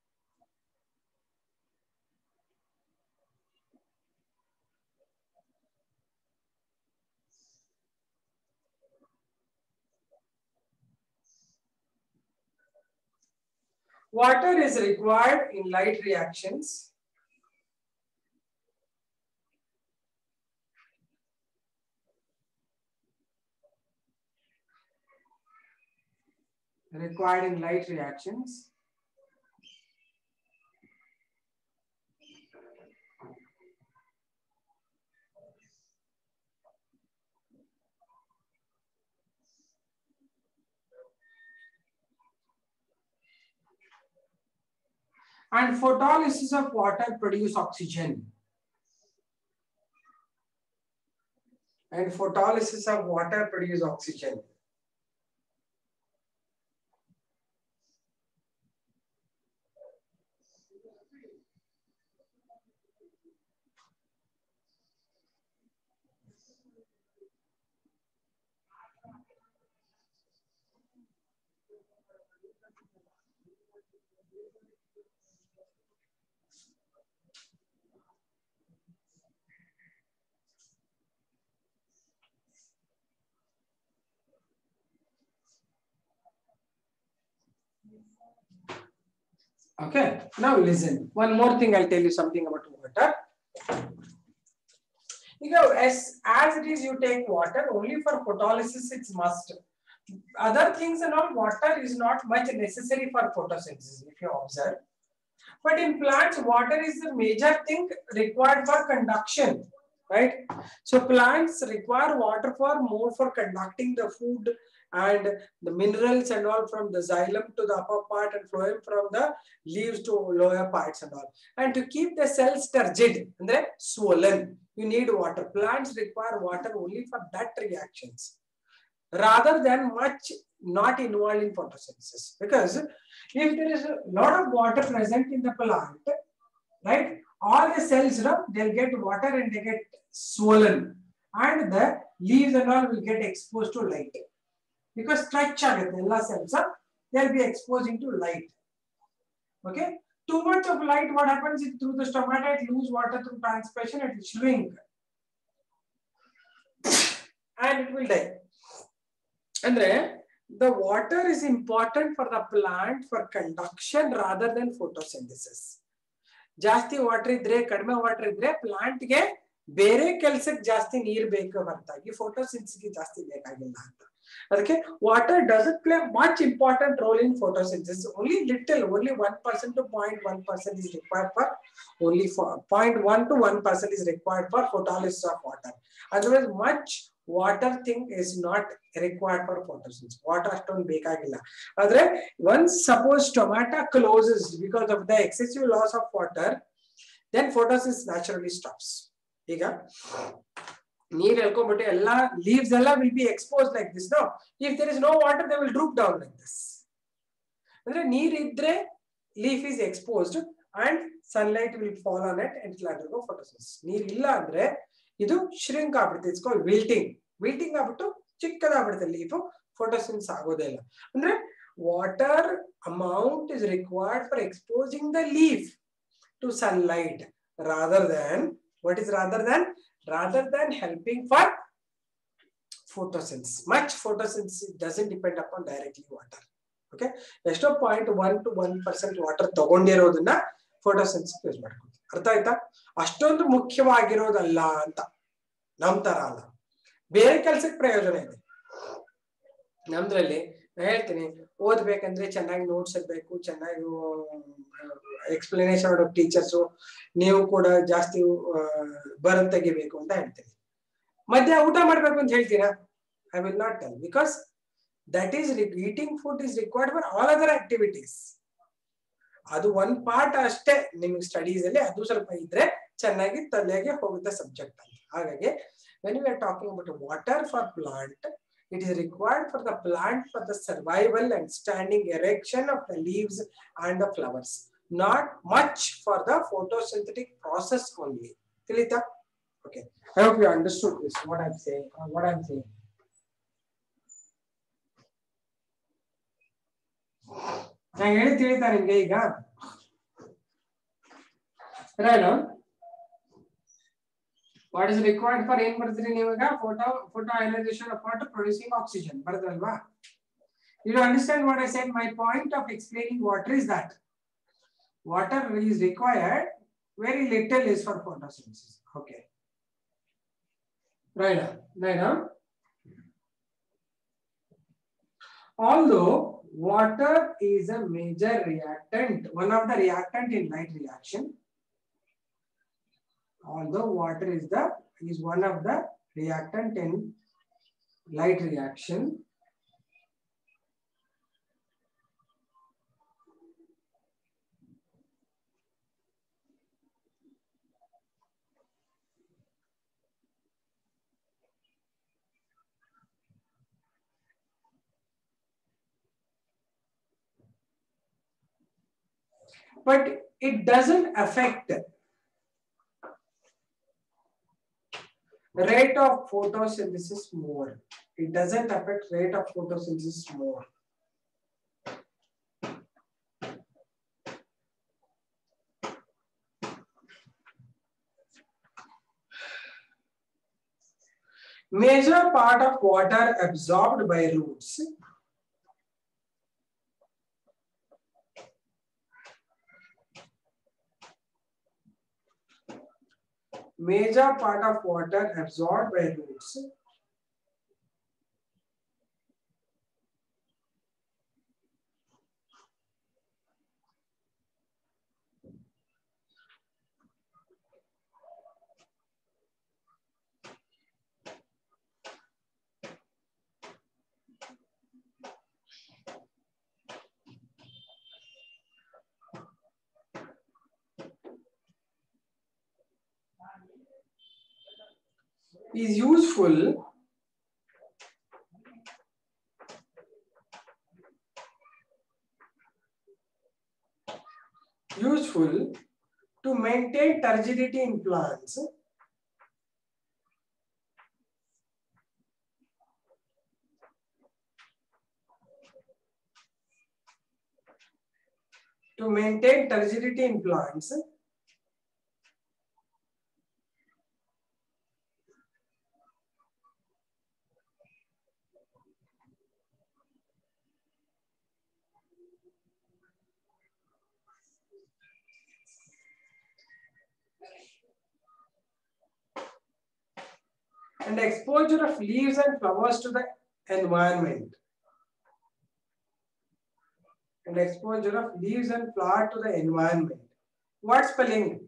Speaker 1: Water is required in light reactions. Required in light reactions. And photolysis of water produce oxygen. And photolysis of water produce oxygen. Okay, now listen. One more thing, I'll tell you something about water. You know, as it is, you take water only for photolysis, it's must. Other things and all, water is not much necessary for photosynthesis, if you observe. But in plants, water is the major thing required for conduction, right? So plants require water for more for conducting the food and the minerals and all from the xylem to the upper part and phloem from the leaves to lower parts and all. And to keep the cells turgid and then swollen, you need water. Plants require water only for that reactions, rather than much not involved in photosynthesis. Because if there is a lot of water present in the plant, right, all the cells, they'll get water and they get swollen, and the leaves and all will get exposed to light. Because stretch all cells, they'll be exposing to light. Okay, too much of light, what happens is through the stomata, it lose water through transpiration, it will shrink and it will die. Andre, the water is important for the plant for conduction rather than photosynthesis. ಜಾಸ್ತಿ water ಇದ್ರೆ ಕಡಿಮೆ water ಇದ್ರೆ plant ಗೆ ಬೇರೆ ಕೆಲಸಕ್ಕೆ ಜಾಸ್ತಿ ನೀರು ಬೇಕು ಹೊರತಾಗಿ ಫೋಟೋಸಿಂಥಸಿಸ್ ಗೆ ಜಾಸ್ತಿ ಬೇಕಾಗಿಲ್ಲ ಅಂತ. ಅದಕ್ಕೆ water doesn't play much important role in photosynthesis. Only little, only 1% to 0.1% is required for, only 0.1 to 1% is required for photolysis of water. Otherwise, much water thing is not required for photosynthesis. Water ಅಷ್ಟೊಂದು ಬೇಕಾಗಿಲ್ಲ. ಆದರೆ once suppose stomata closes because of the excessive loss of water, then photosynthesis naturally stops. ಈಗ ನೀರ್ ಎಳ್ಕೊಂಡ್ಬಿಟ್ಟು ಎಲ್ಲ leaves ಎಲ್ಲ will be exposed like this. No, if there is no water, they will droop down like this. ಅಂದ್ರೆ ನೀರ್ ಇದ್ರೆ leaf is exposed and sunlight will fall on it and it will undergo photosynthesis. ನೀರ್ ಇಲ್ಲ ಅಂದ್ರೆ ಇದು shrink ಆಗ್ಬಿಡುತ್ತೆ. It's called wilting. Wilting ಆಗ್ಬಿಟ್ಟು ಚಿಕ್ಕದಾಗ್ಬಿಡುತ್ತೆ leaf, photosynthesis ಆಗೋದೇ ಇಲ್ಲ. ಅಂದ್ರೆ water amount is required for exposing the leaf to sunlight rather than, what is rather than helping for photosynthesis. Much photosynthesis doesn't depend upon directly water. Okay, ಎಷ್ಟೋ 0.1 to 1% water ತಗೊಂಡಿರೋದನ್ನ photosynthesis use ಮಾಡ್ಕೊಳ್ತೀವಿ. ಅರ್ಥ ಆಯ್ತಾ? ಅಷ್ಟೊಂದು ಮುಖ್ಯವಾಗಿರೋದಲ್ಲ ಅಂತ ನಮ್ ತರ ಅಲ್ಲ, ಬೇರೆ ಕೆಲ್ಸಕ್ಕೆ ಪ್ರಯೋಜನ ಇದೆ. ನಮ್ದ್ರಲ್ಲಿ ಹೇಳ್ತೀನಿ, ಓದ್ಬೇಕಂದ್ರೆ ಚೆನ್ನಾಗಿ ನೋಟ್ಸ್ ಇರ್ಬೇಕು, ಚೆನ್ನಾಗಿ ಎಕ್ಸ್ಪ್ಲನೇಷನ್ ಮಾಡೋ ಟೀಚರ್ಸು, ನೀವು ಕೂಡ ಜಾಸ್ತಿ ಬರತ್ ತೆಗಿಬೇಕು ಅಂತ ಹೇಳ್ತೀನಿ. ಮಧ್ಯ ಊಟ ಮಾಡ್ಬೇಕು ಅಂತ ಹೇಳ್ತೀರಾ? I will not tell, because that is eating food is required for all other activities. ಅದು ಒಂದ್ ಪಾರ್ಟ್ ಅಷ್ಟೇ ನಿಮ್ಗೆ ಸ್ಟಡೀಸ್ ಅಲ್ಲಿ, ಅದು ಸ್ವಲ್ಪ ಇದ್ರೆ ಚೆನ್ನಾಗಿ ತಲೆಗೆ ಹೋಗುತ್ತೆ ಸಬ್ಜೆಕ್ಟ್ ಅಂತ. ಹಾಗಾಗಿ when we are talking about water for plant, it is required for the plant for the survival and standing erection of the leaves and the flowers, not much for the photosynthetic process only. Tilita? Okay, I hope you understood this, what I'm saying. ನಾನು ಹೇಳಿ ತಿಳಿತಾ ನಿಮ್ಗೆ ಈಗ? What is required for ಏನ್ ಬರ್ತೀರಿ ನೀವಾಗ? photo ionization of water producing oxygen ಬರ್ದಲ್ವಾ? You don't understand what I said. My point of explaining water is that water is required, very little is for photosynthesis. Okay, right now. Although water is a major reactant, one of the reactant in light reaction. Although water is one of the reactant in light reaction, but it doesn't affect rate of photosynthesis more. It doesn't affect rate of photosynthesis more. Major part of water absorbed by roots. Major part of water absorbed by roots. Is useful to maintain turgidity in plants. To maintain turgidity in plants. And exposure of leaves and flowers to the environment. And exposure of leaves and flower to the environment. What spelling?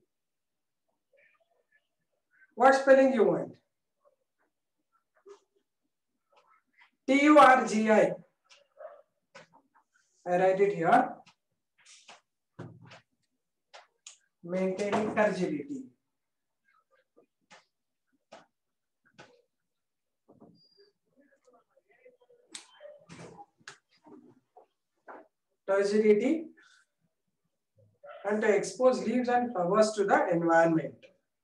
Speaker 1: What spelling you want? Turgi. I write it here. Maintaining turgidity. Turgidity and to expose leaves and flowers to the environment.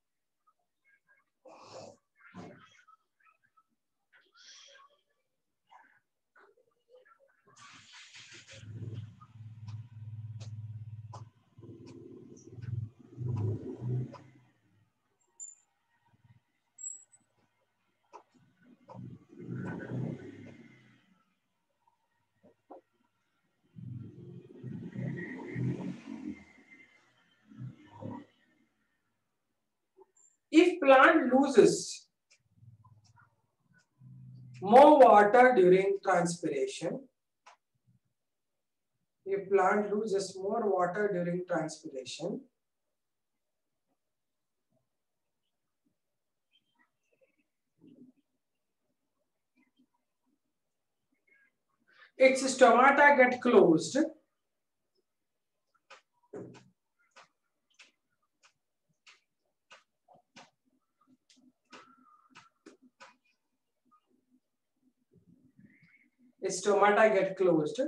Speaker 1: If plant loses more water during transpiration, if plant loses more water during transpiration, its stomata get closed. Its stomata get closed.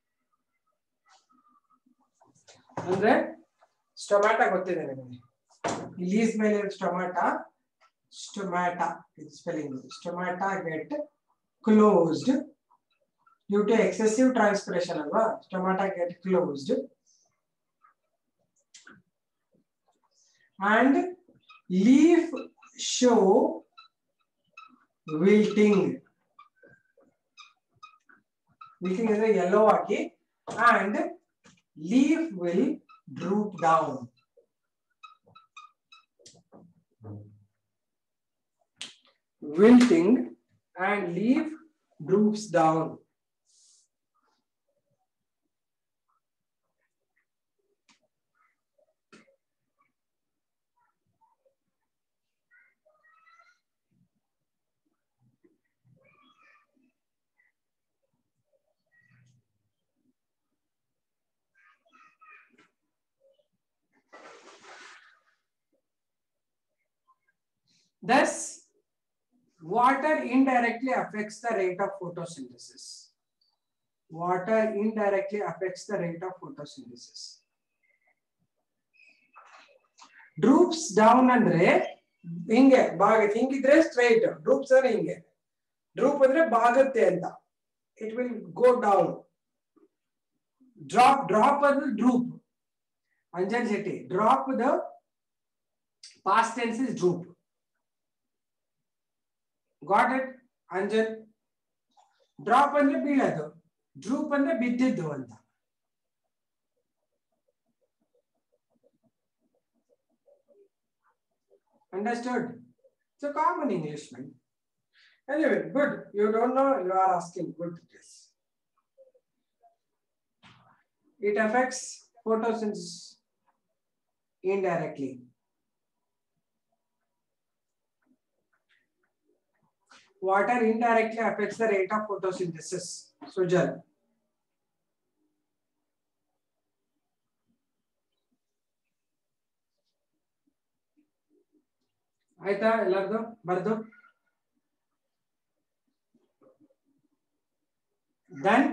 Speaker 1: ಅಂದ್ರೆ stomata ಗೊತ್ತಿದೆ ನಿಮಗೆ leaves ಮೇಲೆ stomata ಇದು spelling stomata get closed due to excessive transpiration ಅಲ್ವಾ stomata get closed and leaf show wilting. Wilting is a yellow aki and leaf will droop down. Wilting and leaf droops down. Thus, water indirectly affects the rate of photosynthesis. Water indirectly affects the rate of photosynthesis. Droops down ಅಂದ್ರೆ ಹಿಂಗೆ ಬಾಗುತ್ತೆ, ಹಿಂಗಿದ್ರೆ straight. ಡ್ರೂಪ್ಸ್ ಅಂದ್ರೆ ಹಿಂಗೆ, droop ಅಂದ್ರೆ ಬಾಗುತ್ತೆ ಅಂತ. It will go down. Drop ಅಂದ್ರೆ droop. Anjan Shetty, drop the past tense is droop. Got it? Anjan. Drop ಅಂದ್ರೆ ಬೀಳೋದು, ಡ್ರೂಪ್ ಅಂದ್ರೆ ಬಿದ್ದಿದ್ದು ಅಂತ. Understood? It's a common English, man. Anyway, good. You don't know, you are asking. Good. Yes. It affects photosynthesis indirectly. Water indirectly affects the rate of photosynthesis. Sujal. ಆಯ್ತಾ ಎಲ್ಲರದು ಬರ್ದು? Done?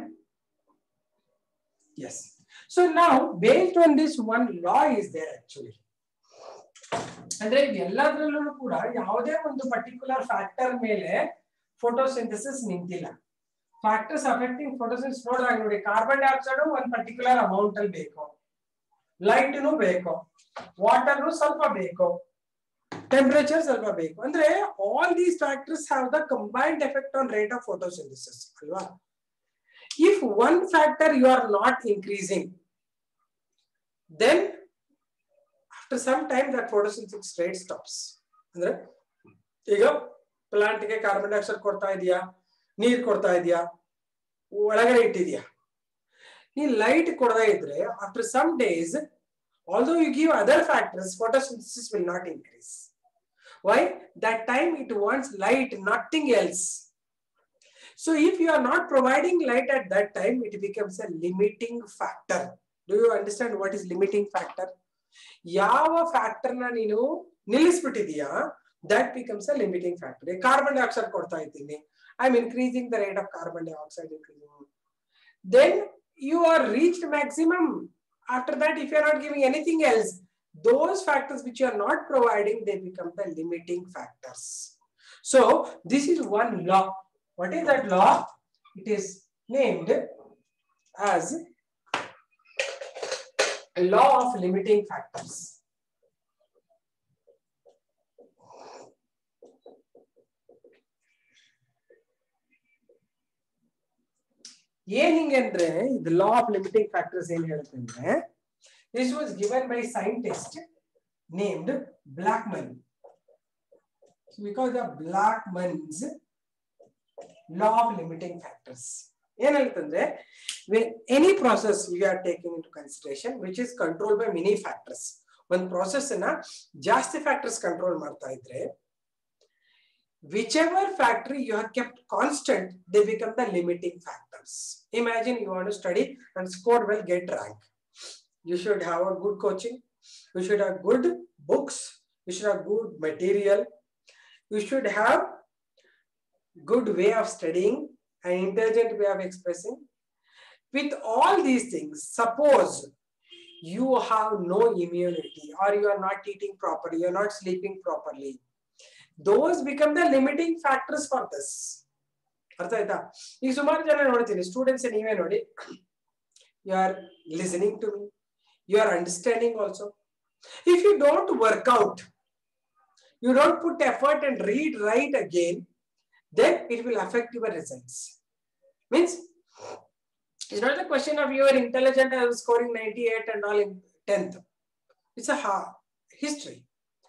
Speaker 1: Yes. So now based on this one law is there actually. ಅಂದ್ರೆ ಎಲ್ಲದರಲ್ಲೂ ಕೂಡ ಯಾವುದೇ ಒಂದು particular factor ಮೇಲೆ photosynthesis ನಿಂತಿಲ್ಲ. ಫ್ಯಾಕ್ಟರ್ಸ್ ಅಫೆಕ್ಟಿಂಗ್ ಫೋಟೋಸಿಂಥಸಿಸ್ ನೋಡಿದಾಗ ನೋಡಿ, ಕಾರ್ಬನ್ ಡೈಆಕ್ಸೈಡ್ ಒಂದು ಪರ್ಟಿಕ್ಯುಲರ್ ಅಮೌಂಟ್ ಅಲ್ಲಿ ಬೇಕು, ಲೈಟ್ನು ಬೇಕು, ವಾಟರ್ನು ಸ್ವಲ್ಪ ಬೇಕು, ಟೆಂಪರೇಚರ್ ಸ್ವಲ್ಪ ಬೇಕು. ಅಂದ್ರೆ all these factors have the combined effect on rate of photosynthesis ಅಲ್ವಾ. If one factor you are not increasing, then after some time that photosynthesis rate stops. ಅಂದ್ರೆ ಈಗ ಪ್ಲಾಂಟ್ ಗೆ ಕಾರ್ಬನ್ ಡೈಆಕ್ಸೈಡ್ ಕೊಡ್ತಾ ಇದೆಯಾ, ನೀರ್ ಕೊಡ್ತಾ ಇದೆಯಾ, ಒಳಗಡೆ ಇಟ್ಟಿದ್ಯಾ, ನೀ ಲೈಟ್ ಕೊಡದೇ ಇದ್ರೆ after some days, although you give other factors, photosynthesis will not increase. Why? That time it wants light, nothing else. So if you are not providing light at that time, it becomes a limiting factor. Do you understand what is limiting factor? ಯಾವ factor ನ ನೀನು ನಿಲ್ಲಿಸ್ಬಿಟ್ಟಿದೀಯಾ, that becomes a limiting factor. Carbon dioxide ಕೊಡ್ತಾ ಇದ್ದೀನಿ, I am increasing the rate of carbon dioxide increasing. Then you are reached maximum. After that, if you are not giving anything else, those factors which you are not providing, they become the limiting factors. So this is one law. What is that law? It is named as a law of limiting factors. ಏನಂದ್ರೆ the law of limiting factors ಏನು ಹೇಳುತ್ತೆ ಅಂದ್ರೆ, this was given by scientist named Blackman. So because of Blackman's law of limiting factors, ಏನು ಹೇಳ್ತಂದ್ರೆ, when any process you are taking into consideration which is controlled by many factors, ಒಂದು process ಅನ್ನ ಜಾಸ್ತಿ factors control ಮಾಡ್ತಾ ಇದ್ರೆ, whichever factor you have kept constant, they become the limiting factors. Imagine you want to study and score well, get rank. You should have a good coaching, you should have good books, you should have good material, you should have good way of studying, an intelligent way of expressing. With all these things, suppose you have no immunity, or you are not eating properly, you are not sleeping properly, those become the limiting factors for this. ಅರ್ಥ ಆಯ್ತಾ? ಈಗ ಸುಮಾರು ಜನ ನೋಡ್ತೀನಿ, students ನೀವೇ ನೋಡಿ, you are listening to me, you are understanding also. If you don't work out, you don't put effort and read right again, then it will affect your results. Means it's not a question of you are intelligent and scoring 98 and all in 10th. It's a history.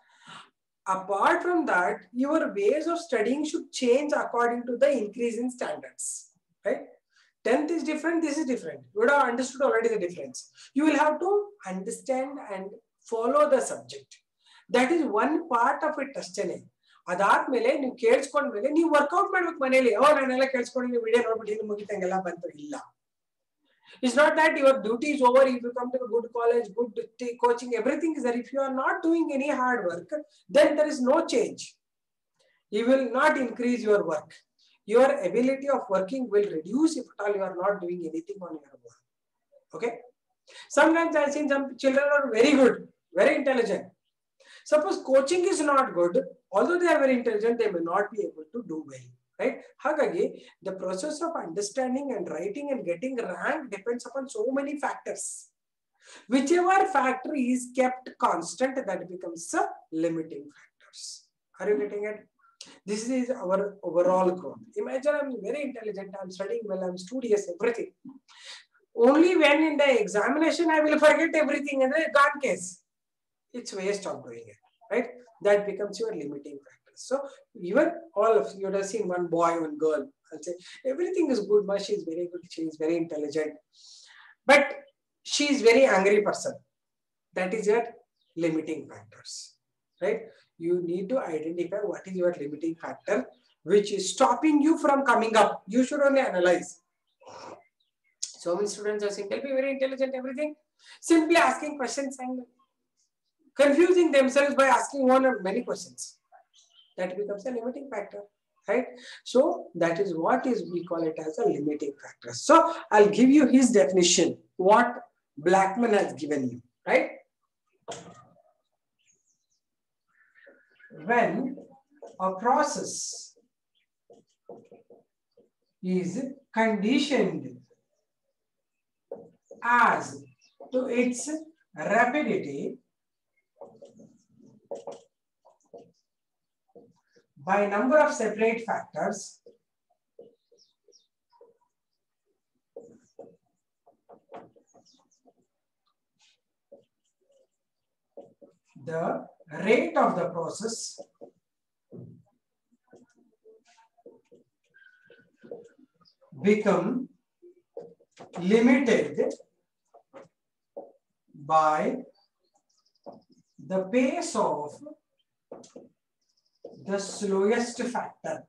Speaker 1: Apart from that, your ways of studying should change according to the increase in standards, right? 10th is different, this is different. You would have understood already the difference. You will have to understand and follow the subject. That is one part of it. ಅಷ್ಟೇನೆ. ಅದಾದ್ಮೇಲೆ ನೀವು ಕೇಳಿಸ್ಕೊಂಡ್ಮೇಲೆ ನೀವು workout ಮಾಡ್ಬೇಕು ಮನೇಲಿ. ನಾನೆಲ್ಲ ಕೇಳಿಸ್ಕೊಂಡು ನೀವು video ನೋಡ್ಬಿಟ್ಟು ಮುಗಿತಂಗೆಲ್ಲ ಬಂತು ಇಲ್ಲ. It's not that your duty is over if you come to a good college, good coaching, everything is there. If you are not doing any hard work, then there is no change. You will not increase your work. Your ability of working will reduce if at all you are not doing anything on your own. Okay? Sometimes I have seen some children are very good, very intelligent. Suppose coaching is not good, although they are very intelligent, they may not be able to do well, right? Hagagi, the process of understanding and writing and getting rank depends upon so many factors. Whichever factor is kept constant, that becomes a limiting factors. Are you getting it? This is our overall growth. Imagine I'm very intelligent, I'm studying well, I'm studious, everything. Only when in the examination I will forget everything in the gone case. It's waste of doing it, right? That becomes your limiting factor. So even all of you have seen one boy, one girl, I'll say everything is good, but she is very good, she is very intelligent. But she is very angry person. That is your limiting factors, right? You need to identify what is your limiting factor, which is stopping you from coming up. You should only analyze. So many students are saying, they'll be very intelligent, everything. Simply asking questions and confusing themselves by asking one or many questions. That becomes a limiting factor, right? So that is what we call it as a limiting factor. So I'll give you his definition, what Blackman has given you, right? When a process is conditioned as to its rapidity by number of separate factors, the rate of the process become limited by the pace of the slowest factor.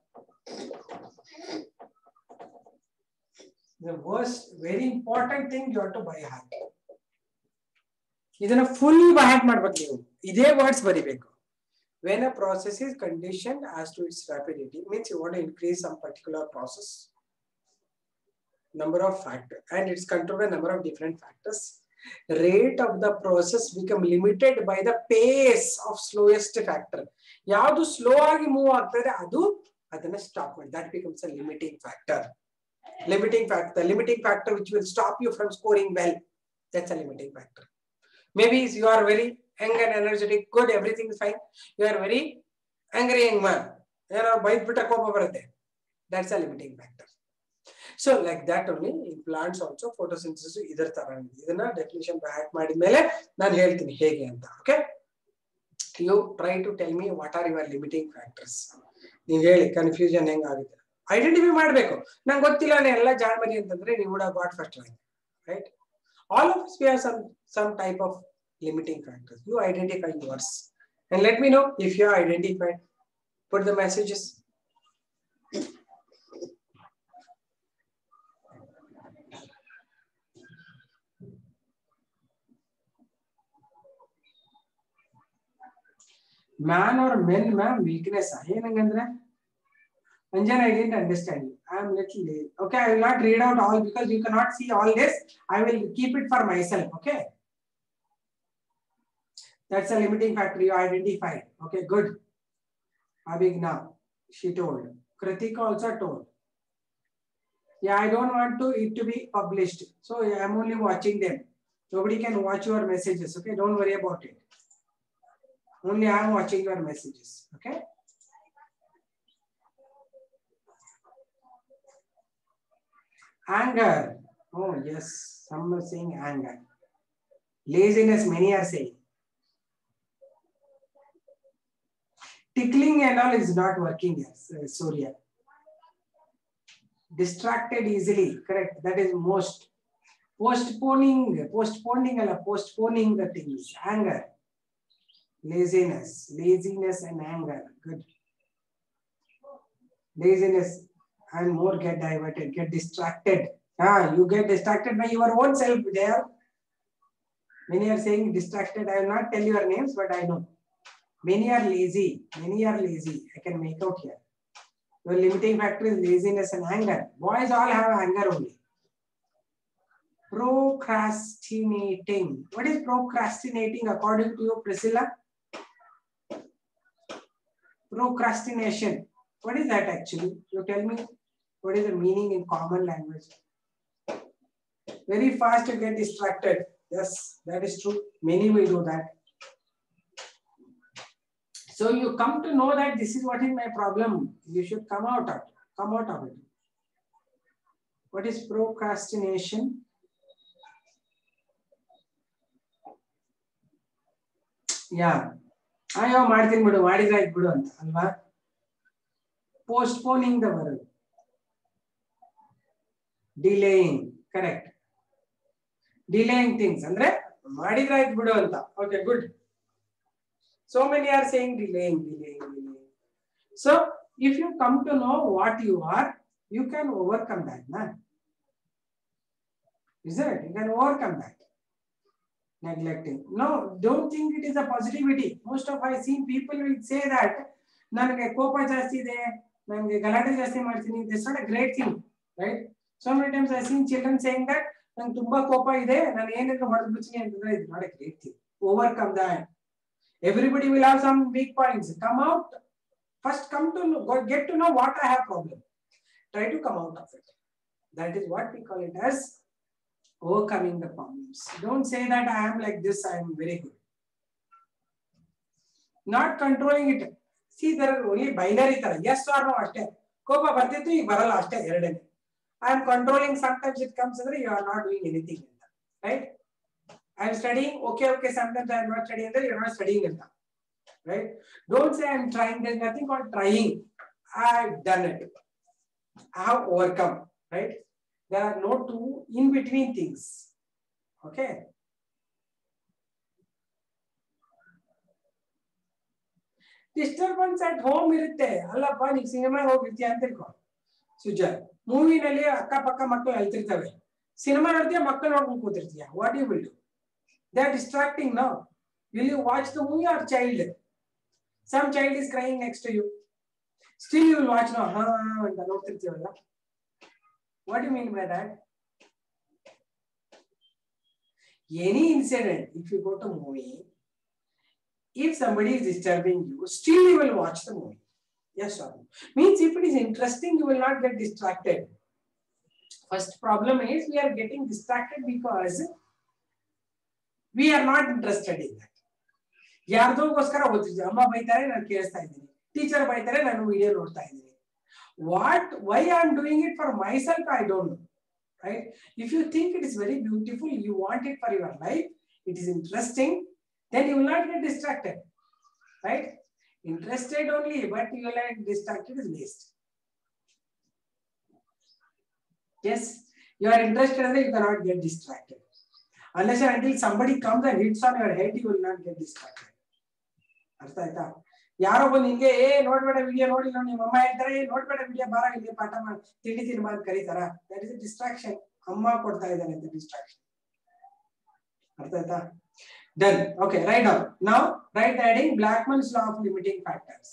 Speaker 1: The worst, very important thing you have to by heart. ಇದನ್ನ fully by heart ಮಾಡಬೇಕು ನೀವು. ಇದೇ words ಬರಿಬೇಕು. When a process is conditioned as to its rapidity, means you want to increase some particular process number of factors, and it's controlled by number of different factors. Rate of the process become limited by the pace of slowest factor. ಯಾವುದು slow ಆಗಿ move ಆಗ್ತದೆ ಅದು ಅದನ್ನ stop ಮಾಡಿ. That becomes a limiting factor. Limiting factor which will stop you from scoring well. That's a limiting factor. Maybe you are very young and energetic, good, everything is fine. You are very angry young man. You know, bite bitta kopa barutte. That's a limiting factor. So like that only in plants also photosynthesis idar ತರ ಇದನ್ನ definition by heart ಮಾಡಿದ್ಮೇಲೆ ನಾನು ಹೇಳ್ತೀನಿ ಹೇಗೆ ಅಂತ. Okay, you try to tell me what are your limiting factors. ನೀವು ಹೇಳಿ confusion ಹೆಂಗ ಆಗುತ್ತೆ ಐಡೆಂಟಿಫೈ ಮಾಡಬೇಕು. ನಂಗೆ ಗೊತ್ತಿಲ್ಲ ನಾನು ಎಲ್ಲ ಜಾಣಮರಿ ಅಂತಂದ್ರೆ ನೀವು would have got first rank, right? All of us we have some type of limiting factors. You identify yours and let me know if you are identified. Put the messages. Man or men, ma'am, weakness. Anjan, I didn't understand you. I am little late. Okay, I will not read out all because you cannot see all this. I will keep it for myself. Okay. That's a limiting factor you identified. Okay, good. Abhigna, she told. Kritika also told. Yeah, I don't want it to be published. So I am only watching them. Nobody can watch your messages. Okay, don't worry about it. Only I am watching your messages. Okay. Anger. Oh yes, some are saying anger. Laziness, many are saying. Tickling and all is not working. Yes, Surya. Distracted easily. Correct. That is most. Postponing the things. Anger. Laziness and anger. Good. Laziness and more get diverted, get distracted. You get distracted by your own self there. Many are saying distracted. I will not tell your names, but I know. Many are lazy. I can make out here. Your limiting factor is laziness and anger. Boys all have anger only. Procrastinating. What is procrastinating according to you, Priscilla? Procrastination. What is that actually? You tell me what is the meaning in common language? Very fast you get distracted. Yes, that is true. Many will do that. So you come to know that this is what is my problem. You should come out of it. What is procrastination? Yeah. Ayo ಮಾಡ್ತೀನಿ ಬಿಡು ಮಾಡಿದ್ರೆ ಆಯ್ತು ಬಿಡು ಅಂತ ಅಲ್ವಾ? Postponing the verb. Delaying. Correct. Delaying things. Andre ಮಾಡಿದ್ರೆ ಆಯ್ತು ಬಿಡು ಅಂತ. Okay, good. So many are saying delaying. So if you come to know what you are, you can overcome that, man. Is it? You can overcome that. Neglecting. No, don't think it is a positivity. Most of I seen people will say that ನನಗೆ ಕೋಪ ಜಾಸ್ತಿ ಇದೆ, ನನಗೆ ಗಲಾಟೆ ಜಾಸ್ತಿ ಮಾಡ್ತೀನಿ. That's not a great thing, right? So many times I seen children saying that ನಂಗೆ ತುಂಬಾ ಕೋಪ ಇದೆ, ನಾನು ಏನಾದ್ರು ಹೊಡೆದು ಬಿಡ್ತೀನಿ ಅಂತಂದ್ರೆ it's not a great thing. Overcome that. Everybody will have some weak points. Come out. First come to know, get to know what I have problem. Try to come out of it. That is what we call it as overcoming the problems. Don't say that I am like this, I am very good. Not controlling it. See, there are only binary tara. Yes or no ashte. Kopa bartittu ee barala ashte eradene. I am controlling, sometimes it comes andre you are not doing anything. Right? I am studying, okay, sometimes I am not studying andre you are not studying anta. Right? Don't say I am trying. There is nothing called trying. I have done it. I have overcome. Right? There are no two in between things. Okay. Disturbance at home irutte. Allappa nee cinema hogirtiya anta ilko. Sujal. Movie nalli akka pakka makkalu altirtave. Cinema nodtiya makkalu nodkondu kootirtiya. What you will do? They are distracting now. Will you watch the movie or child? Some child is crying next to you. Still you will watch now. Anta nodtirtiyalla. What do you mean by that? Any incident, if you go to movie, if somebody is disturbing you, still you will watch the movie. Yes or no? Means if it is interesting, you will not get distracted. First problem is we are getting distracted because we are not interested in that. ಯಾರ್ದೋಗೋಸ್ಕರ ಓದ್ತಿದ್ವಿ. ಅಮ್ಮ ಬೈತಾರೆ ನಾನು ಕೇಳಿಸ್ತಾ ಇದ್ದೀನಿ, teacher ಬೈತಾರೆ ನಾನು video ನೋಡ್ತಾ ಇದ್ದೀನಿ. Why I am doing it for myself, I don't know. Right? If you think it is very beautiful, you want it for your life, it is interesting, then you will not get distracted. Right? Interested only, but you will get distracted is waste. Yes, you are interested and you cannot get distracted. Unless and until somebody comes and hits on your head, you will not get distracted. ಅರ್ಥ ಆಯ್ತಾ? ಯಾರೋ ಬಂದು ನಿಂಗೆ ನೋಡ್ಬೇಡ video ನೋಡಿಲ್ಲ ನಿಮ್ಮ ಅಮ್ಮ ಹೇಳ್ತಾರೆ, ನೋಡ್ಬೇಡ video ಬಾರ ಇಲ್ಲಿ ಪಾಠ ಮಾಡಿ ತಿಂಡಿ ತಿನ್ಬಾ ಅಂತ ಕರೀತಾರ. That is a distraction. ಅಮ್ಮ ಕೊಡ್ತಾ ಇದ್ದಾರೆ ಅಂತ ಡಿಸ್ಟ್ರಾಕ್ಷನ್. ಅರ್ಥ ಆಯ್ತಾ? Done. Okay, write down. Now write adding Blackman's law of limiting factors.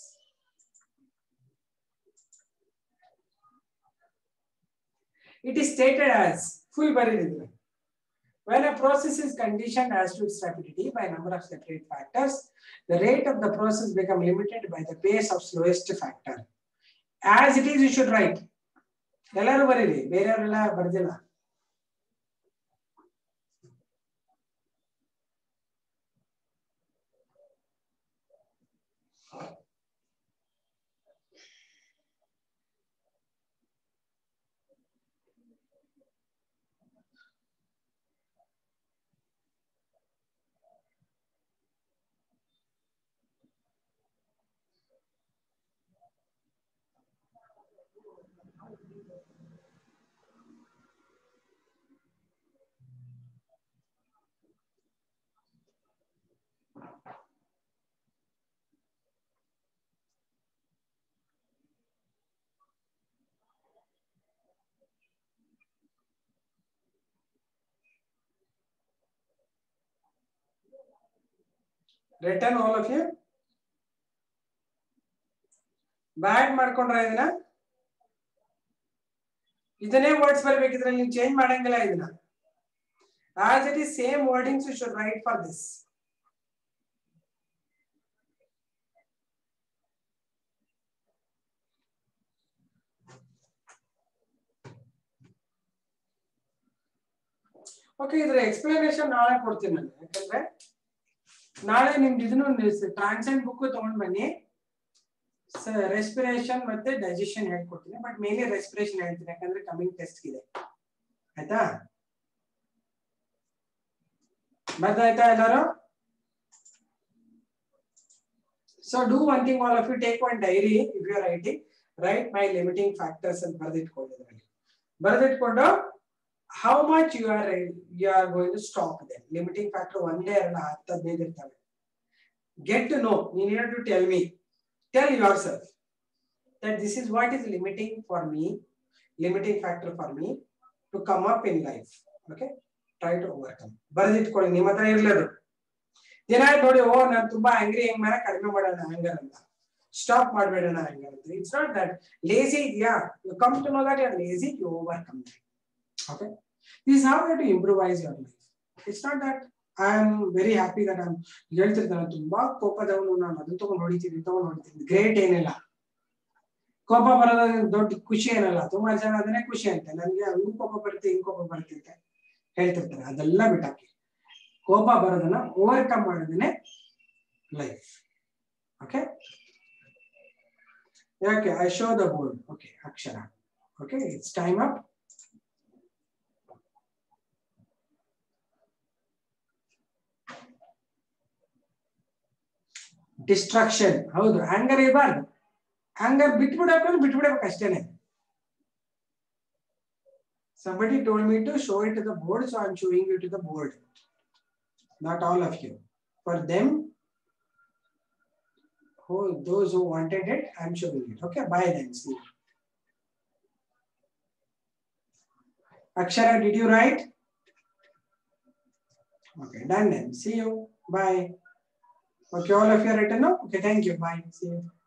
Speaker 1: It is stated as full buried. When a process is conditioned as to its rapidity by a number of separate factors, the rate of the process becomes limited by the pace of slowest factor. As it is, you should write. Ellaru bariri, bereyavrella bardilla. Written all of you? Bad ಮಾಡ್ಕೊಂಡ್ರ ಇದನ್ನ? ಇದನ್ನೇ words ಬರಬೇಕಿದ್ರೆ ನೀವು change ಮಾಡಂಗಿಲ್ಲ ಇದನ್ನ. As it is same wordings you should write for this. Okay, ಇದರ explanation ನಾಳೆ ಕೊಡ್ತೀನಿ ನಾನು. ಯಾಕಂದ್ರೆ ನಾಳೆ ನಿಮ್ಗೆ ಇದನ್ನು ಟ್ರಾನ್ಸೆಂಟ್ ಬುಕ್ ತಗೊಂಡ್ ಬನ್ನಿ. ರೆಸ್ಪಿರೇಷನ್ ಮತ್ತೆ ಡೈಜೆಷನ್ ಹೇಳ್ಕೊಡ್ತೀನಿ, ಬಟ್ ಮೇನ್ಲಿ ರೆಸ್ಪಿರೇಷನ್ ಹೇಳ್ತೀನಿ ಯಾಕಂದ್ರೆ ಕಮಿಂಗ್ ಟೆಸ್ಟ್ ಇದೆ. ಆಯ್ತಾ? ಬರ್ದಾಯ್ತಾ ಎಲ್ಲರೂ? So do one thing, all of you take one diary if you are writing. Write my limiting factors and ಬರೆದಿಟ್ಕೊಂಡು how much you are going to stop them. Limiting factor ಒಂದೇ ಅಲ್ಲ 10-15 ಇರ್ತವೆ. Get to know. You need to tell yourself that this is what is limiting factor for me to come up in life. Okay, try to overcome. ಬರೆದಿಟ್ಕೊಳ್ಳಿ, ನಿಮ್ಮ ಹತ್ರ ಇರಲದು. ದಿನ ನೋಡಿ, ಓ ನಾನು ತುಂಬಾ angry, ಹೆಂಗ್ ಮೇಲೆ ಕಡಿಮೆ ಮಾಡೋಣ ಆಂಗರ್ ಅಂತ, ಸ್ಟಾಪ್ ಮಾಡಬೇಡಣ ಆಂಗರ್ ಅಂತ. ಇಟ್ಸ್ ನಾಟ್ ದಟ್ ಲೇಜಿ ಇದೆಯಾ, you come to know that you are lazy, you overcome that. Okay, this is how you have to improvise your life. It's not that I am very happy that I'm ಹೇಳ್ತಿರ್ತಾನೆ ತುಂಬಾ ಕೋಪದವನು, ನಾನು ಅದನ್ನ ತಗೊಂಡು ಹೊಡಿತೀನಿ great ಏನಿಲ್ಲ. ಕೋಪ ಬರೋದು ದೊಡ್ಡ ಖುಷಿ ಏನಲ್ಲ. ತುಂಬಾ ಜನ ಅದನ್ನೇ ಖುಷಿ ಅಂತೆ, ನನಗೆ ಹಂಗೂ ಕೋಪ ಬರುತ್ತೆ ಹಿಂಗ್ ಕೋಪ ಬರುತ್ತೆ ಅಂತ ಹೇಳ್ತಿರ್ತಾರೆ. ಅದೆಲ್ಲ ಬಿಟ್ಟಾಕಿ, ಕೋಪ ಬರೋದನ್ನ ಓವರ್ಕಮ್ ಮಾಡೋದನ್ನೇ ಲೈಫ್. ಓಕೆ, ಯಾಕೆ I show the board. Okay, Akshara. Okay, it's time up. Distraction. ಹೌದು, ಆಂಗರ್ ಇರಬಾರ್ದು. ಆಂಗರ್ ಬಿಟ್ಬಿಡ್ಬೇಕು ಅಷ್ಟೇನೆ. Somebody told me to show it to the board, so I'm showing you to the board. Not all of you. For them, those who wanted it, I'm showing it. Okay, bye then. See you. Akshara, did you write? Okay, done then. See you. Bye. Okay, all of you are written now? Okay, thank you. Bye. See you.